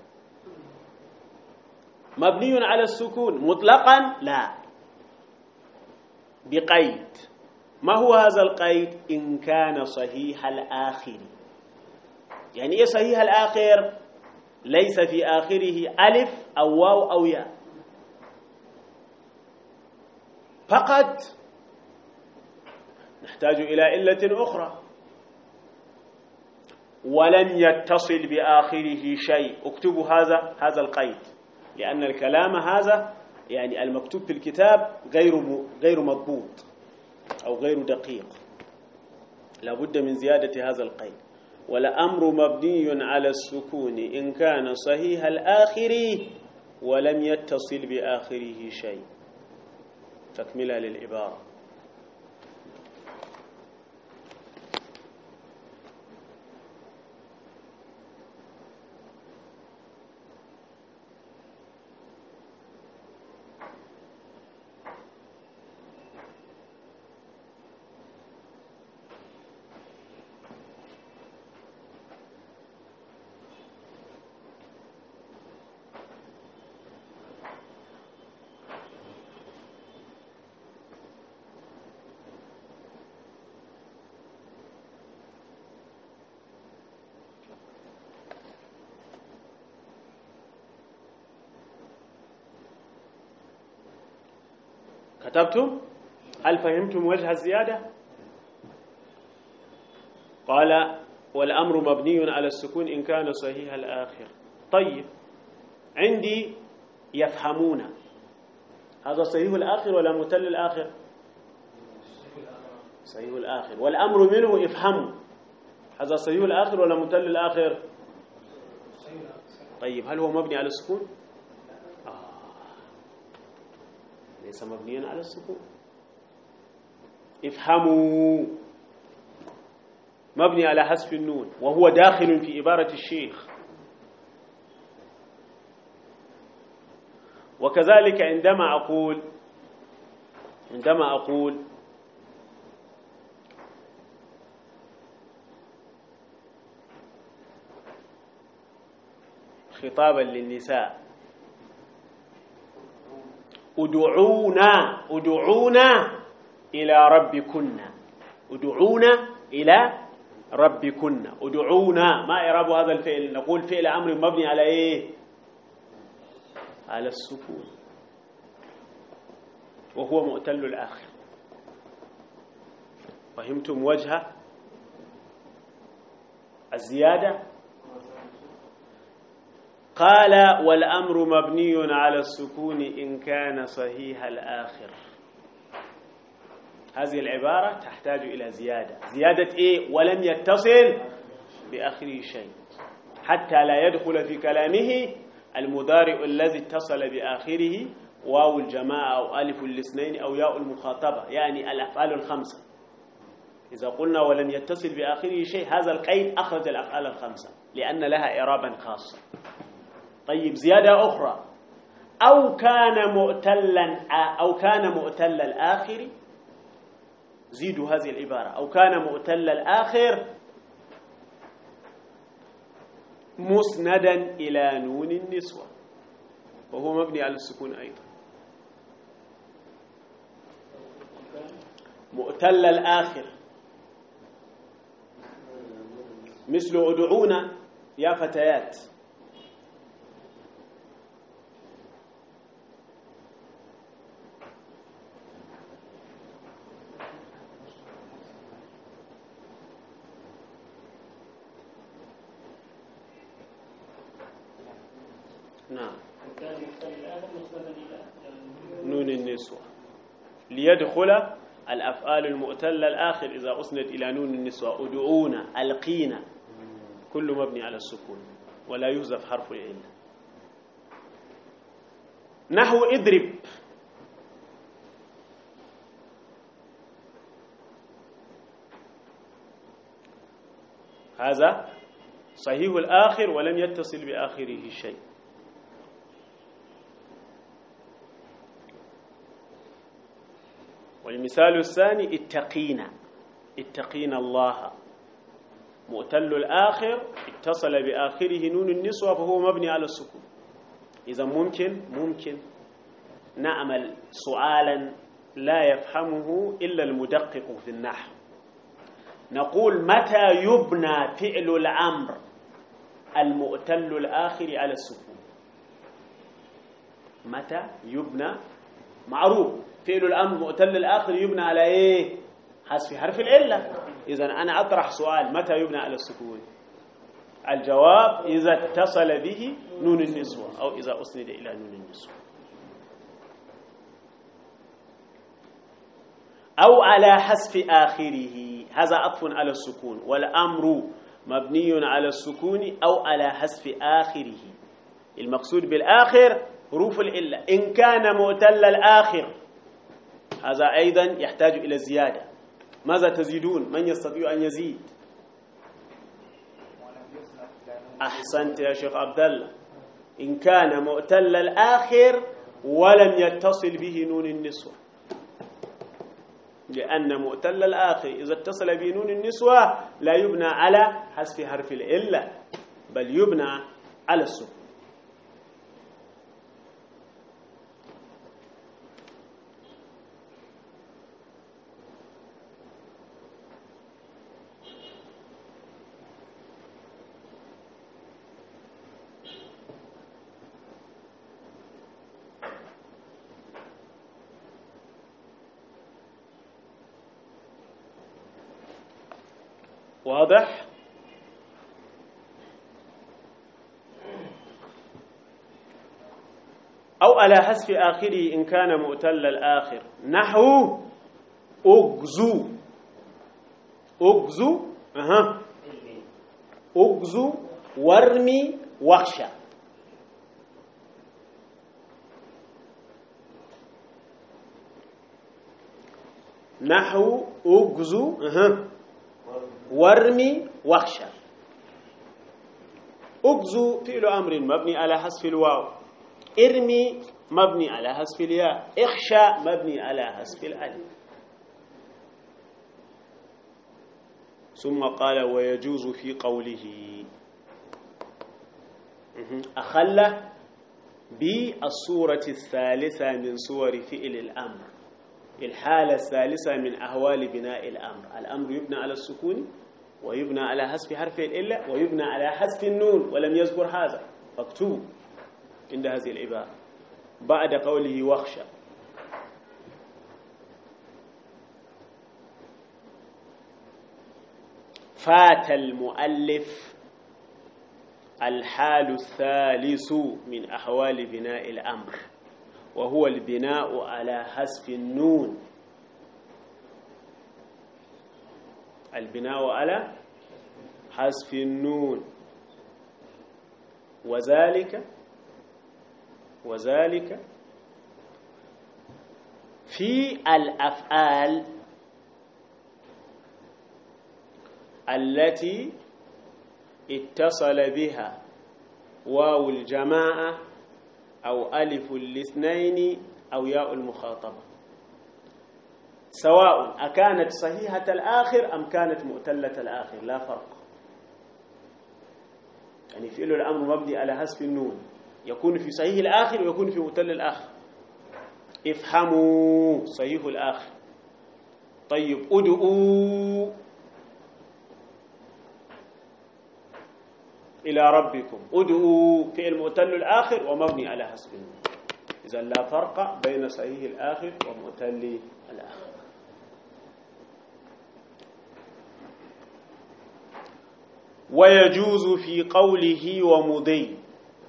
مبني على السكون مطلقا لا، بقيد. ما هو هذا القيد؟ إن كان صحيح الآخر. يعني إيه صحيح الآخر؟ ليس في آخره ألف أو واو أو ياء، فقط نحتاج إلى علة أخرى. ولم يتصل بآخره شيء، اكتبوا هذا هذا القيد، لأن الكلام هذا يعني المكتوب في الكتاب غير غير مضبوط أو غير دقيق، لابد من زيادة هذا القيد. والأمر مبني على السكون إن كان صحيح الآخر ولم يتصل بآخره شيء. تكملة للعبارة. كتبتم؟ هل فهمتم وجه الزيادة؟ قال والأمر مبني على السكون إن كان صحيح الآخر. طيب عندي يفهمون، هذا صحيح الآخر ولا متل الآخر؟ صحيح الآخر. والأمر منه افهموا، هذا صحيح الآخر ولا متل الآخر؟ طيب هل هو مبني على السكون؟ آه. ليس مبنيا على السكون. افهموا مبني على حذف النون وهو داخل في عبارة الشيخ. وكذلك عندما أقول عندما أقول خطابا للنساء ادعونا ادعونا إلى ربكن، ادعونا إلى ربكن، ادعونا، ما إعراب هذا الفعل؟ نقول فعل أمر مبني على إيه؟ على السكون وهو مؤتل الآخر. فهمتم وجه الزيادة؟ قال والأمر مبني على السكون إن كان صحيح الآخر. هذه العبارة تحتاج إلى زيادة. زيادة إيه؟ ولم يتصل بآخره شيء، حتى لا يدخل في كلامه المضارع الذي اتصل بآخره واو الجماعة أو ألف الاثنين أو ياء المخاطبة، يعني الأفعال الخمسة. إذا قلنا ولم يتصل بآخره شيء، هذا القيد أخرج الأفعال الخمسة لأن لها إعرابا خاصا. طيب زيادة أخرى، أو كان مؤتلا أو كان مؤتل الآخر، زيدوا هذه العبارة، أو كان مؤتل الآخر مسندا إلى نون النسوة وهو مبني على السكون أيضا. مؤتل الآخر مثل ادعونا يا فتيات. نعم نون النسوة ليدخل الأفعال المؤتلة الآخر إذا أسند إلى نون النسوة. أدعونا، ألقينا، كل مبني على السكون ولا يحذف حرف العلة. نحو اضرب، هذا صحيح الآخر ولم يتصل بآخره شيء. والمثال الثاني اتقينا، اتقينا الله، مؤتل الآخر اتصل بآخره نون النسوة فهو مبني على السكون. إذا ممكن ممكن نعمل سؤالا لا يفهمه إلا المدقق في النحو. نقول متى يبنى فعل الأمر المؤتل الآخر على السكون؟ متى يبنى؟ معروف فعل الأمر مؤتل الآخر يبنى على إيه؟ حذف حرف العلة. إذا أنا أطرح سؤال متى يبنى على السكون؟ الجواب إذا اتصل به نون النسوة أو إذا أسند إلى نون النسوة أو على حذف آخره، هذا عطف على السكون. والأمر مبني على السكون أو على حذف آخره. المقصود بالآخر حروف العلة. إن كان مؤتل الآخر هذا أيضا يحتاج إلى زيادة. ماذا تزيدون؟ من يستطيع أن يزيد؟ أحسنت يا شيخ عبد الله. إن كان مؤتل الآخر ولم يتصل به نون النسوة، لأن مؤتل الآخر إذا اتصل به نون النسوة لا يبنى على حذف حرف العلة بل يبنى على السكون. واضح؟ أو على حذف آخره إن كان مؤتل الآخر، نحو أغزو. أغزو أها أغزو وارمي واخشى. نحو أغزو أها وارمي واخشى. أغزو فعل أمر مبني على حذف الواو، ارمي مبني على حذف الياء، اخشى مبني على حذف الألف. ثم قال ويجوز في قوله أخل بالصورة الثالثة من صور فعل الأمر، الحالة الثالثة من أحوال بناء الأمر. الأمر يبنى على السكون ويبنى على حذف حرف الإلا ويبنى على حذف النون، ولم يذكر هذا مكتوب عند هذه العبارة بعد قوله واخشى. فات المؤلف الحال الثالث من أحوال بناء الأمر، وهو البناء على حذف النون. البناء على حذف النون، وذلك وذلك في الأفعال التي اتصل بها واو الجماعة أو ألف الاثنين أو ياء المخاطبة، سواء أكانت صحيحة الآخر أم كانت مؤتلة الآخر، لا فرق. يعني فعل الأمر مبني على حذف النون يكون في صحيح الآخر ويكون في مؤتل الآخر. افهموا صحيح الآخر. طيب ادعوا إلى ربكم، ادعوا فعل مؤتل الآخر ومبني على حذف النون. إذا لا فرق بين صحيح الآخر ومؤتل الآخر. ويجوز في قوله ومضي.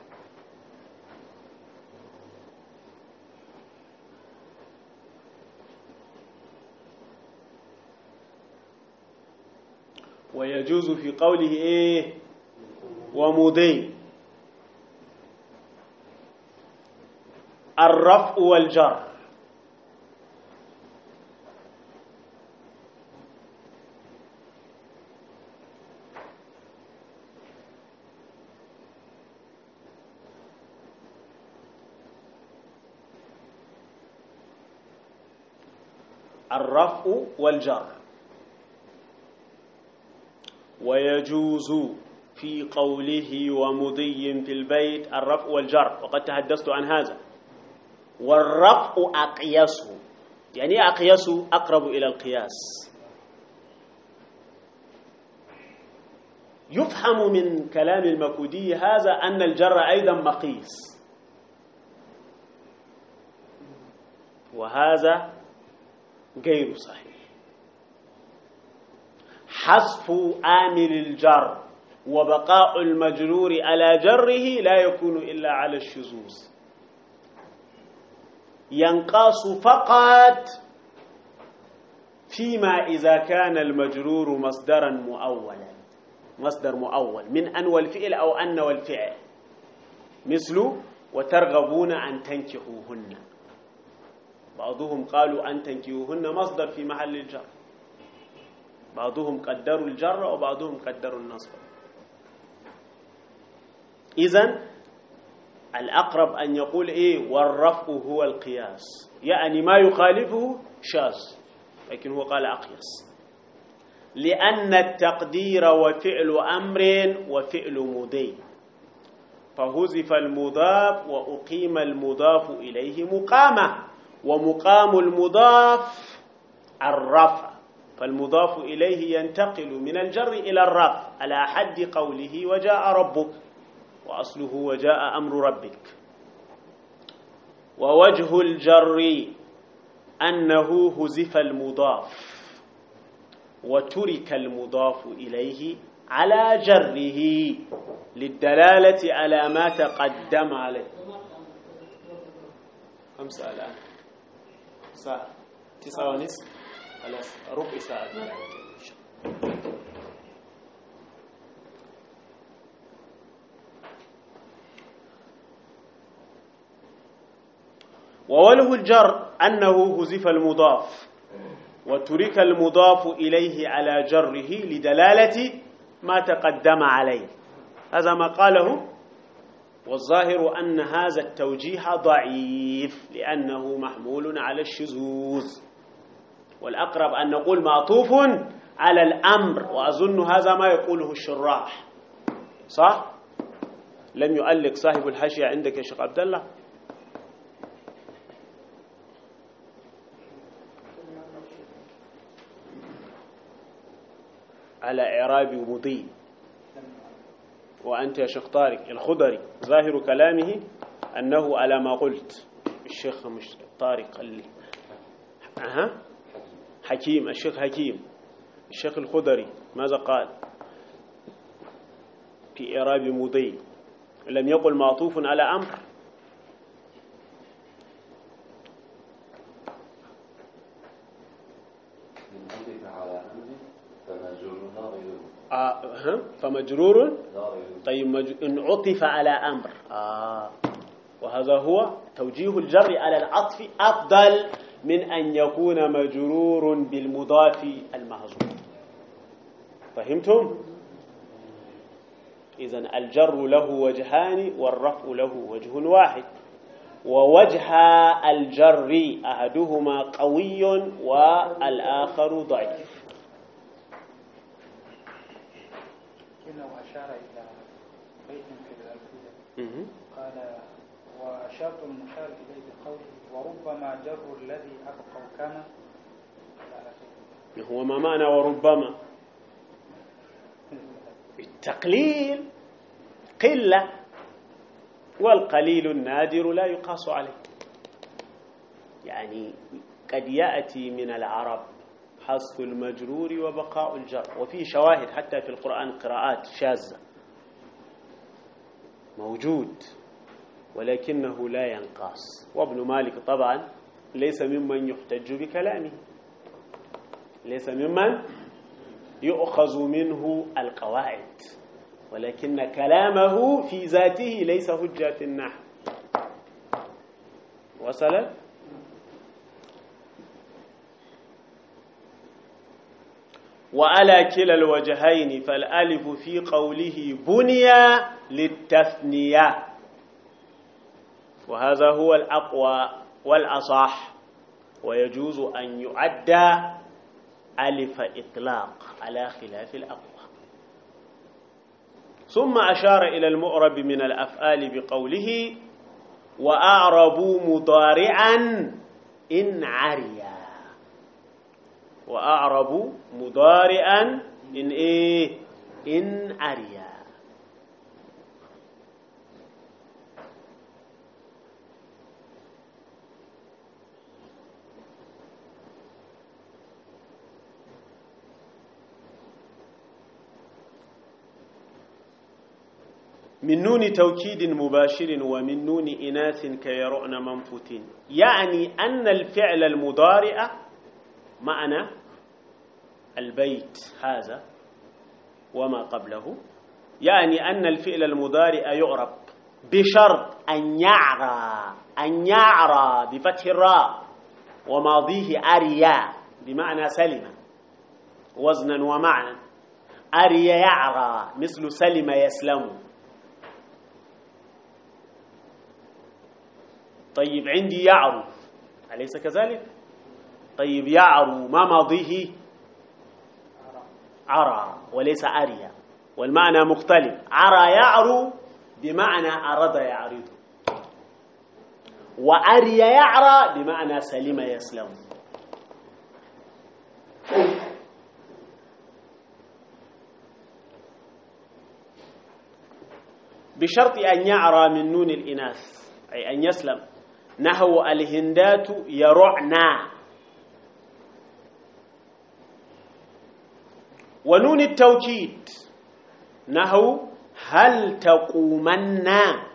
ويجوز في قوله إيه ومضي الرفع والجر. الرفع والجر. ويجوز في قوله ومضي في البيت الرفع والجر، وقد تحدثت عن هذا. والرفع أقيس، يعني أقيس أقرب إلى القياس. يفهم من كلام المكودي هذا أن الجر أيضا مقيس، وهذا غير صحيح. حذف آمر الجر وبقاء المجرور على جره لا يكون إلا على الشذوذ، ينقاس فقط فيما إذا كان المجرور مصدرا مؤولا، مصدر مؤول من أن والفعل أو أن والفعل، مثل وترغبون أن تنكحوهن. بعضهم قالوا أن تنكحوهن مصدر في محل الجر، بعضهم قدروا الجر وبعضهم قدروا النصب. إذن الأقرب أن يقول إيه والرفع هو القياس، يعني ما يخالفه شاذ، لكن هو قال أقيس، لأن التقدير وفعل أمر وفعل مضي، فهزف المضاف وأقيم المضاف إليه مقامة، ومقام المضاف الرفع، فالمضاف إليه ينتقل من الجر إلى الرفع على حد قوله وجاء ربك، وأصله وجاء أمر ربك. ووجه الجر أنه هزف المضاف وترك المضاف إليه على جره للدلالة على ما تقدم عليه. خمسة الآن ساعة تسعة ونصف خلاص ربع ساعة. ووله الجر أنه حذف المضاف وترك المضاف إليه على جره لدلالة ما تقدم عليه. هذا ما قاله، والظاهر أن هذا التوجيه ضعيف لأنه محمول على الشذوذ، والأقرب أن نقول معطوف على الأمر، وأظن هذا ما يقوله الشراح. صح؟ لم يؤلق صاحب الحاشية عندك يا شيخ عبد الله؟ على إعراب مضي. وأنت يا شيخ طارق الخضري ظاهر كلامه أنه على ما قلت. الشيخ مش طارق ال... أها حكيم، الشيخ حكيم، الشيخ الخضري ماذا قال في إعراب مضي؟ لم يقل معطوف على أمر. آه فمجرور. طيب مج... إن عطف على أمر آه. وهذا هو توجيه الجر على العطف أفضل من أن يكون مجرور بالمضاف المحذوف. فهمتم؟ إذن الجر له وجهان والرفع له وجه واحد، ووجه الجر أحدهما قوي والآخر ضعيف. إنه أشار إلى بيت في الألفية قال وأشرت المشار إليه بقوله وربما جر الذي أبقى كما. هو ما معنى وربما؟ التقليل قلة، والقليل النادر لا يقاس عليه. يعني قد يأتي من العرب حذف المجرور وبقاء الجر، وفيه شواهد حتى في القرآن قراءات شاذة موجود، ولكنه لا ينقاس. وابن مالك طبعا ليس ممن يحتج بكلامه، ليس ممن يؤخذ منه القواعد، ولكن كلامه في ذاته ليس حجة في النحو. وصل؟ وعلى كلا الوجهين فالالف في قوله بني للتثنية، وهذا هو الأقوى والأصح، ويجوز أن يعد ألف إطلاق على خلاف الأقوى. ثم أشار إلى المؤرب من الأفعال بقوله وأعربوا مضارعا إن عريا. وأعربوا مضارعا إن إيه؟ إن عريا. من نون توكيد مباشر ومن نون إناث كيرؤن منفوت، يعني أن الفعل المضارع معنى البيت هذا وما قبله، يعني أن الفعل المضارع يعرب بشرط أن يعرى، أن يعرى بفتح الراء، وماضيه أريا بمعنى سلم وزنا ومعنى. أريا يعرى مثل سلم يسلم. طيب عندي يعرو، أليس كذلك؟ طيب يعرو ما ماضيه؟ عرى وليس أريا، والمعنى مختلف. عرى يعرو بمعنى أراد يعرض، وأريا يعرى بمعنى سلم يسلم. بشرط أن يعرى من نون الإناث، أي أن يسلم، نحو الهندات يرعنا. ونون التوكيد نحو هل تقومن.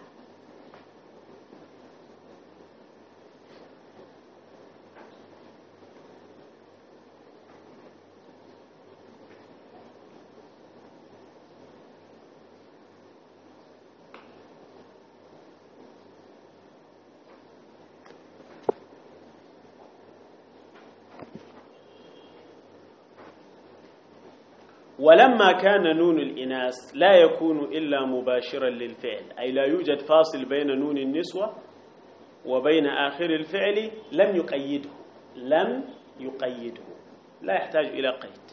ولما كان نون الإناث لا يكون إلا مباشرا للفعل، أي لا يوجد فاصل بين نون النسوة وبين آخر الفعل، لم يقيده لم يقيده لا يحتاج إلى قيد.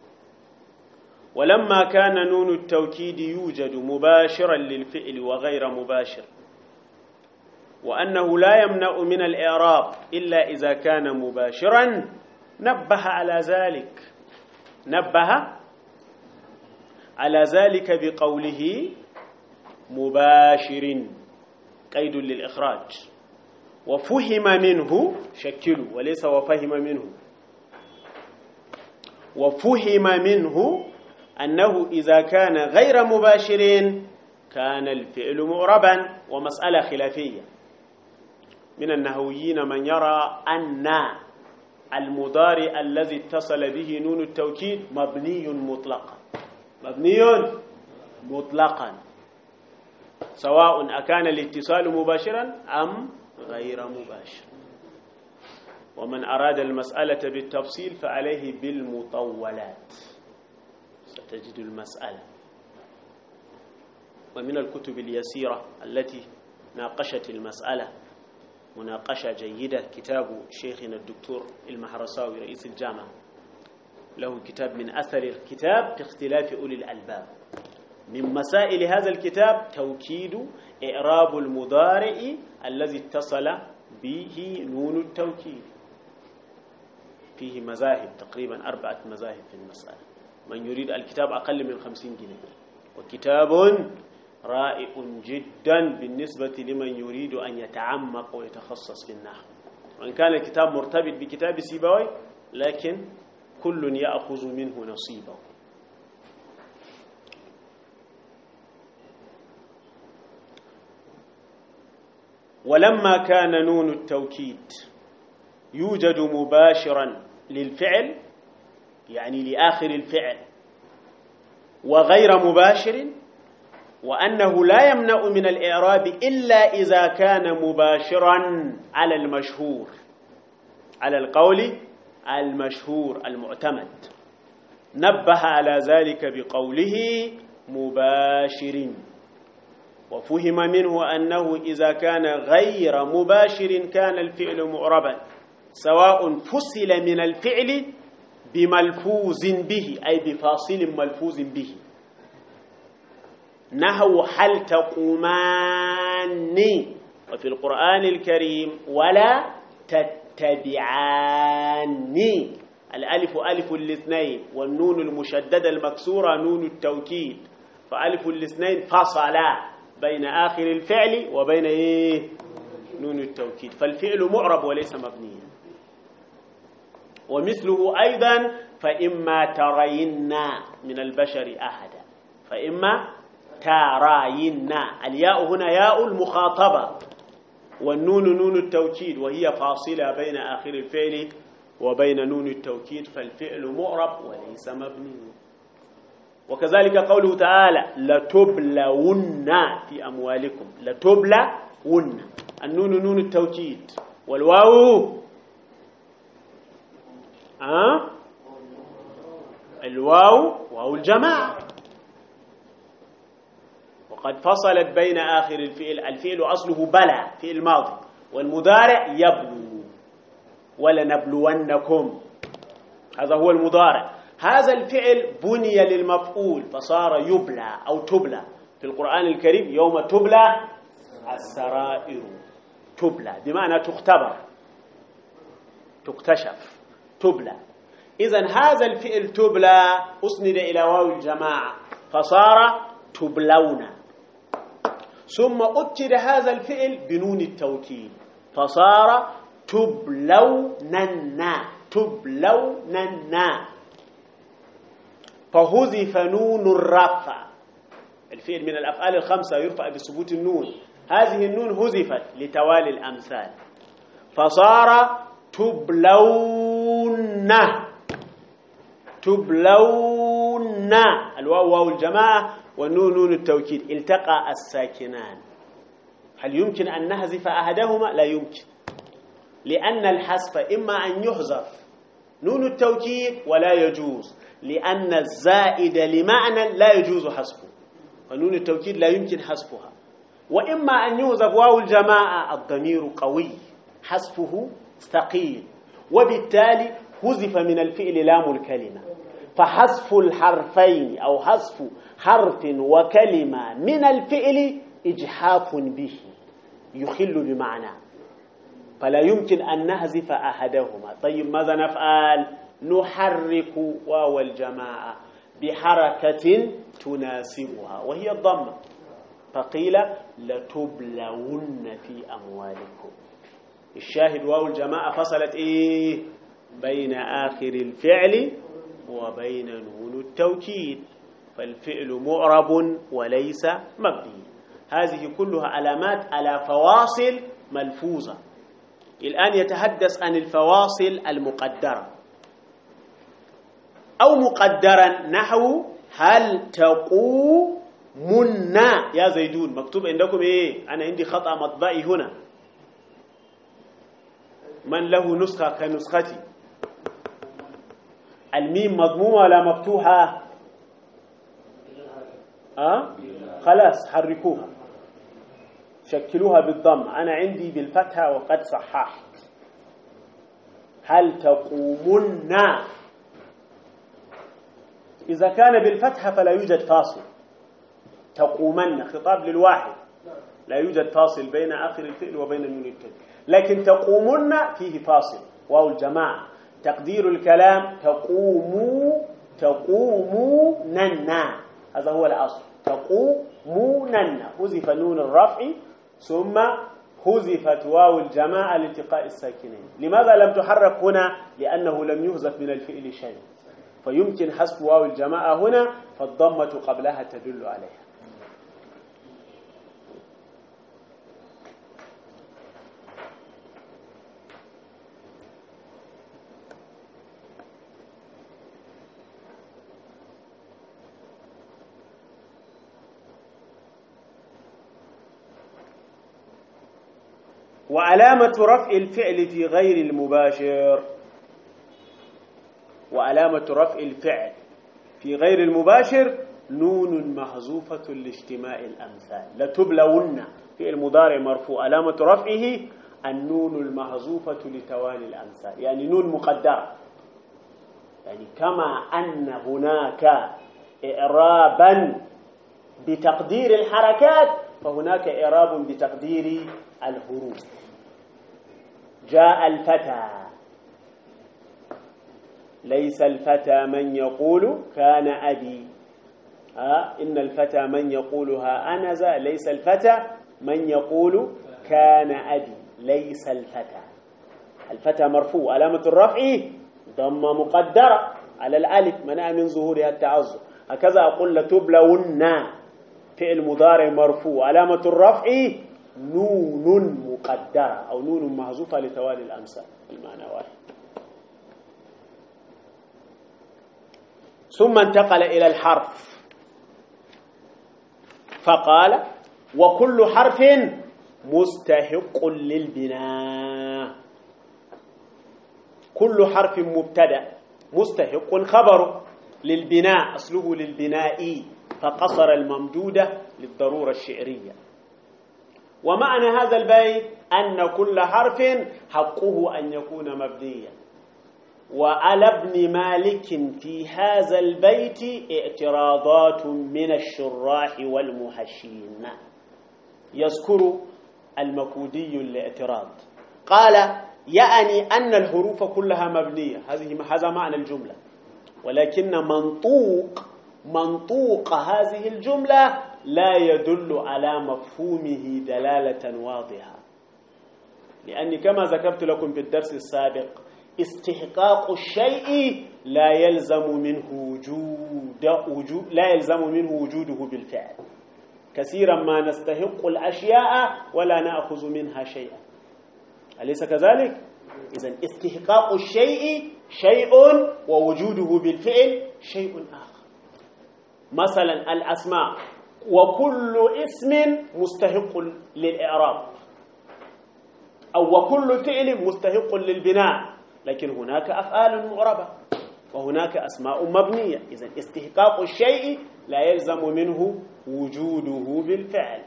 ولما كان نون التوكيد يوجد مباشرا للفعل وغير مباشر، وأنه لا يمنع من الإعراب إلا إذا كان مباشرا، نبه على ذلك نبه على ذلك بقوله مباشر، قيد للإخراج. وفهم منه، شكلوا وليس وفهم منه، وفهم منه أنه إذا كان غير مباشر كان الفعل معربا. ومسألة خلافية من النحويين من يرى أن المضارع الذي اتصل به نون التوكيد مبني مطلقا مبني مطلقا سواء أكان الاتصال مباشرا أم غير مباشر. ومن أراد المسألة بالتفصيل فعليه بالمطولات، ستجد المسألة. ومن الكتب اليسيرة التي ناقشت المسألة مناقشة جيدة كتاب شيخنا الدكتور المحرساوي رئيس الجامعة، له كتاب من أثر الكتاب في اختلاف أولي الألباب. من مسائل هذا الكتاب توكيد إعراب المضارع الذي اتصل به نون التوكيد. فيه مذاهب تقريبا أربعة مذاهب في المسألة. من يريد الكتاب أقل من خمسين جنيه، وكتاب رائع جدا بالنسبة لمن يريد أن يتعمق ويتخصص في النحو. وإن كان الكتاب مرتبط بكتاب سيبوي لكن كل يأخذ منه نصيبه. ولما كان نون التوكيد يوجد مباشرا للفعل، يعني لآخر الفعل، وغير مباشر، وأنه لا يمنع من الإعراب إلا إذا كان مباشرا على المشهور، على القول المشهور المعتمد، نبه على ذلك بقوله مباشر. وفهم منه أنه إذا كان غير مباشر كان الفعل معربا، سواء فصل من الفعل بملفوظ به، أي بفاصل ملفوظ به، نحو هل تقومان، وفي القرآن الكريم ولا تتبعان، الألف ألف الاثنين والنون المشددة المكسورة نون التوكيد، فألف الاثنين فصلا بين آخر الفعل وبين إيه؟ نون التوكيد، فالفعل معرب وليس مبنيا. ومثله أيضا فإما ترين من البشر أحدا، فإما ترين، الياء هنا ياء المخاطبة، والنون نون التوكيد، وهي فاصلة بين آخر الفعل وبين نون التوكيد، فالفعل معرب وليس مبني. وكذلك قوله تعالى لتبلون في أموالكم، لتبلون، النون نون التوكيد، والواو أه؟ الواو واو الجماعة، وقد فصلت بين آخر الفعل، الفعل أصله بلى في الماضي، والمضارع يبلو، ولنبلونكم، هذا هو المضارع. هذا الفعل بني للمفعول فصار يبلى أو تبلى في القرآن الكريم، يوم تبلى السرائر، تبلى بمعنى تختبر تكتشف، تبلى. إذن هذا الفعل تبلى أسند إلى واو الجماعة فصار تبلون، ثم أكد هذا الفعل بنون التوكيد فصار تبلونن، تبلونن. فحذف نون الرفع. الفعل من الأفعال الخمسة يرفع بثبوت النون، هذه النون حذفت لتوالي الأمثال فصار تبلون. تبلون، الواو واو الجماعة والنون نون التوكيد، التقى الساكنان. هل يمكن أن نحذف أحدهما؟ لا يمكن، لأن الحذف إما أن يحذف نون التوكيد ولا يجوز، لأن الزائد لمعنى لا يجوز حذفه، ونون التوكيد لا يمكن حذفها. وإما أن يحذف واو الجماعة، الضمير قوي حذفه ثقيل، وبالتالي حذف من الفعل لام الكلمة. فحذف الحرفين أو حذف حرف وكلمة من الفعل إجحاف به يخل بمعنى، فلا يمكن أن نحذف أحدهما. طيب ماذا نفعل؟ نحرك واو الجماعة بحركة تناسبها وهي الضمة، فقيل لتبلون في أموالكم. الشاهد واو الجماعة فصلت إيه؟ بين آخر الفعل وبين نون التوكيد، فالفعل معرب وليس مبني. هذه كلها علامات على فواصل ملفوظة. الآن يتحدث عن الفواصل المقدرة أو مقدرا، نحو هل تقومن يا زيدون. مكتوب عندكم إيه؟ أنا عندي خطأ مطبعي هنا، من له نسخة كنسختي؟ الميم مضمومة ولا مفتوحة؟ أه؟ خلاص حركوها، شكلوها بالضم. أنا عندي بالفتحة وقد صححت. هل تقومن، إذا كان بالفتحة فلا يوجد فاصل. تقومن خطاب للواحد، لا يوجد فاصل بين آخر الفعل وبين نون التوكيد. لكن تقومن فيه فاصل، واو الجماعة. تقدير الكلام تقوموا تقومونن، هذا هو الأصل. تقومونن، حذف نون الرفع ثم حذفت واو الجماعة لالتقاء الساكنين. لماذا لم تحرك هنا؟ لأنه لم يحذف من الفعل شيء، فيمكن حذف واو الجماعة هنا، فالضمة قبلها تدل عليها. وعلامة رفع الفعل في غير المباشر، وعلامة رفع الفعل في غير المباشر نون محذوفة لاجتماع الأمثال. لتبلون فعل مضارع مرفوع، علامة رفعه النون المحذوفة لتوالي الأمثال، يعني نون مقدرة. يعني كما أن هناك إعرابا بتقدير الحركات، فهناك إعراب بتقدير الحروف. جاء الفتى، ليس الفتى من يقول كان أبي. آه إن الفتى من يقولها أنا ذا، ليس الفتى من يقول كان أبي. ليس الفتى، الفتى مرفوع، علامة الرفع ضمة مقدرة على الألف منع من ظهورها التعذر. هكذا أقول لتبلون فعل مضارع مرفوع، علامة الرفع نون مقدرة أو نون محذوفة لتوالي الأمثال، المعنى واحد. ثم انتقل إلى الحرف فقال وكل حرف مستحق للبناء. كل حرف مبتدأ، مستحق خبر للبناء، أصله للبناء، فقصر الممدودة للضرورة الشعرية. ومعنى هذا البيت أن كل حرف حقه أن يكون مبنيا. وعلى ابن مالك في هذا البيت اعتراضات من الشراح والمحشين. يذكر المكودي الاعتراض، قال يعني أن الحروف كلها مبنية، هذه هذا معنى الجملة، ولكن منطوق منطوق هذه الجملة لا يدل على مفهومه دلالة واضحة. لأني كما ذكرت لكم في الدرس السابق استحقاق الشيء لا يلزم منه وجود, وجود لا يلزم منه وجوده بالفعل. كثيرا ما نستحق الأشياء ولا نأخذ منها شيئا، أليس كذلك؟ إذن استحقاق الشيء شيء ووجوده بالفعل شيء آخر. مثلا الأسماء، وكل اسم مستحق للإعراب، أو وكل فعل مستحق للبناء، لكن هناك أفعال معربة وهناك أسماء مبنية. إذن استحقاق الشيء لا يلزم منه وجوده بالفعل.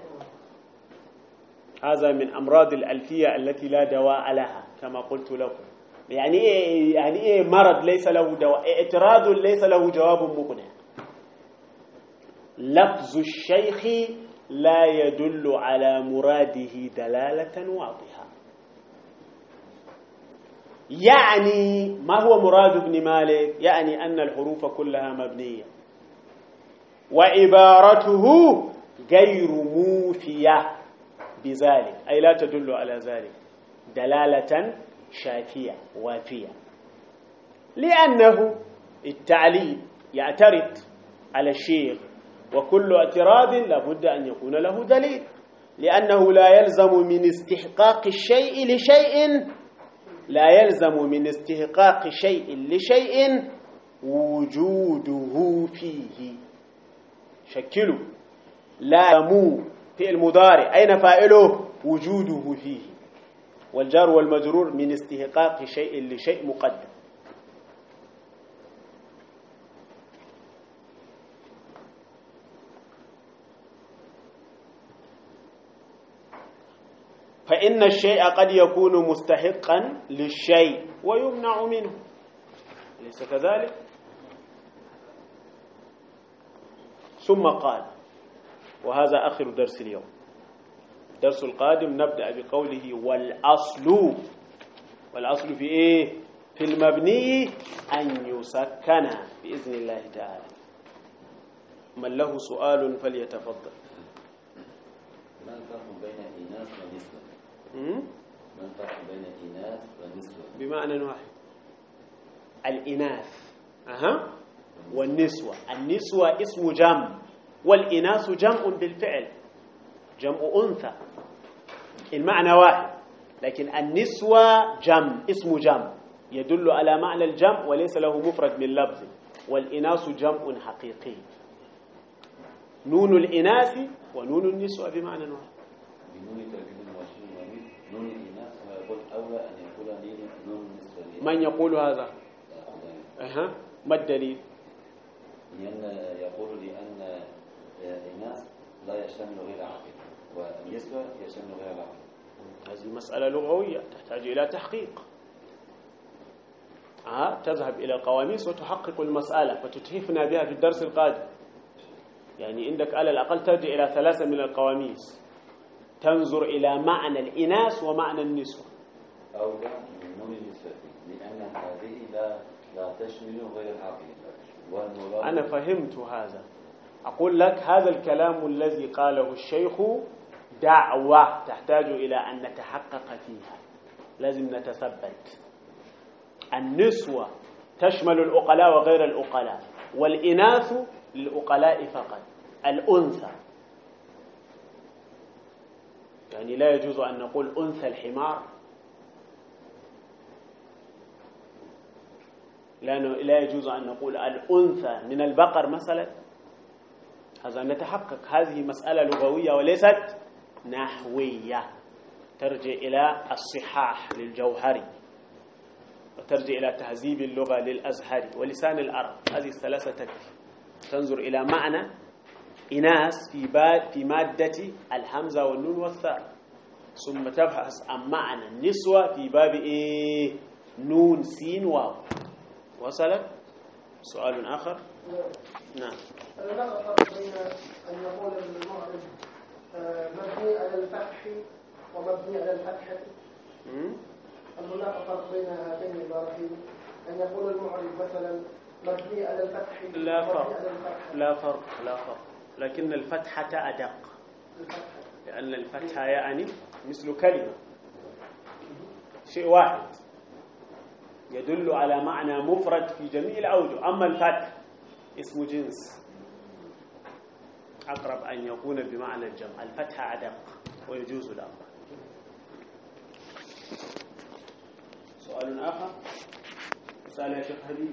هذا من أمراض الألفية التي لا دواء لها كما قلت لكم. يعني إيه يعني إيه مرض ليس له دواء؟ اعتراض ليس له جواب مقنع. لفظ الشيخ لا يدل على مراده دلالة واضحة. يعني ما هو مراد ابن مالك؟ يعني أن الحروف كلها مبنية وعبارته غير موفية بذلك، أي لا تدل على ذلك دلالة شافية وافية، لأنه التعليل يعترض على الشيخ، وكل اعتراض لابد أن يكون له دليل، لأنه لا يلزم من استحقاق الشيء لشيء لا يلزم من استحقاق شيء لشيء وجوده فيه. شكلوا لا مو في المضارع، أين فاعله؟ وجوده فيه، والجار والمجرور من استحقاق شيء لشيء مقدم. فإن الشيء قد يكون مستحقا للشيء ويمنع منه، أليس كذلك؟ ثم قال، وهذا آخر درس اليوم، الدرس القادم نبدأ بقوله والأصل. والأصل في إيه؟ في المبني أن يسكن بإذن الله تعالى. من له سؤال فليتفضل. ما الفرق بين إناث ونسوة؟ ما الفرق بين إناث ونسوة؟ بمعنى واحد، الإناث أها والنسوة. النسوة اسم جمع، والإناث جمع بالفعل، جمع أنثى، المعنى واحد، لكن النسوة جمع، اسم جمع يدل على معنى الجمع وليس له مفرد من لفظ، والإناث جمع حقيقي، نون الإناث ونون النسوة بمعنى واحد. بنون تركيب وشين نون الإناث ويقول أولى أن يقول نون النسوة. من يقول هذا؟ أها، ما الدليل؟ لأن يقول لأن الإناث لا يشمل غير عاقل والنسوة يشمل غير عاقل. هذه مسألة لغوية تحتاج إلى تحقيق. آه تذهب إلى القواميس وتحقق المسألة فتتحفنا بها في الدرس القادم. يعني عندك على الأقل ترجع إلى ثلاثة من القواميس، تنظر إلى معنى الإناث ومعنى النسوة. أو من نون النسوة لأن هذه لا لا تشمل غير العاقل. أنا فهمت هذا. أقول لك هذا الكلام الذي قاله الشيخ دعوة تحتاج إلى أن نتحقق فيها، لازم نتثبت. النسوة تشمل الأقلاء وغير الأقلاء، والإناث للأقلاء فقط، الأنثى. يعني لا يجوز أن نقول أنثى الحمار، لا يجوز أن نقول الأنثى من البقر مثلا. هذا نتحقق، هذه مسألة لغوية وليست نحوية، ترجع إلى الصحاح للجوهري، وترجع إلى تهذيب اللغة للأزهري ولسان العرب. هذه الثلاثة تكفي. تنظر إلى معنى إناث في في مادة الهمزة والنون والثاء، ثم تبحث عن معنى النسوة في باب إيه؟ نون سين واو. وصلت؟ سؤال آخر؟ نعم. لا فرق بين أن يقول المعرب مبني على الفتح ومبني على الفتحة. هناك فرق بين هاتين العبارتين، أن يقول المعرب مثلا مبني على الفتح. لا فرق، لا فرق، لا فرق، لكن الفتحة أدق، لأن الفتحة يعني مثل كلمة، شيء واحد. يدل على معنى مفرد في جميع الأوجه. أما الفتح اسم جنس أقرب أن يكون بمعنى الجمع، الفتح أدق ويجوز الأمر. سؤال آخر؟ سؤال يا شيخ حبيب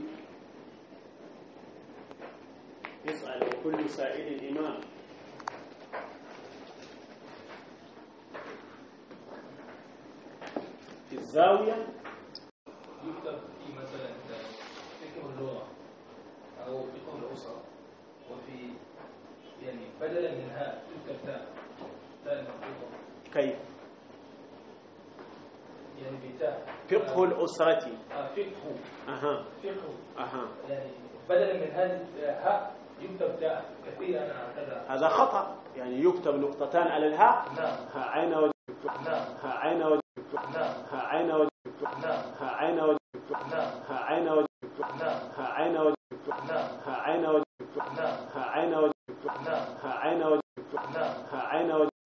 يسأل وكل سائل إمام. في الزاوية يكتب في مثلا فقه اللغة أو فقه الأسرة، وفي يعني بدلا من ها يكتب تاء تاء المربوطة. كيف؟ يعني بتاء فقه الأسرة. آه فقه أها فقه أها يعني بدلا من هذه ها يكتب تاء كثيرا هكذا. هذا خطأ، يعني يكتب نقطتان على الهاء. نعم. ها عين وجه. نعم. ها عين وجه. نعم. ها عين وجه. نعم. ها عين وجه. نعم. ها عين وجه. نعم. ها عين وجه. نعم. ها عين وجه. نعم. ها عين وجه. نعم. ها عين وجه. نعم. ها عين وجه.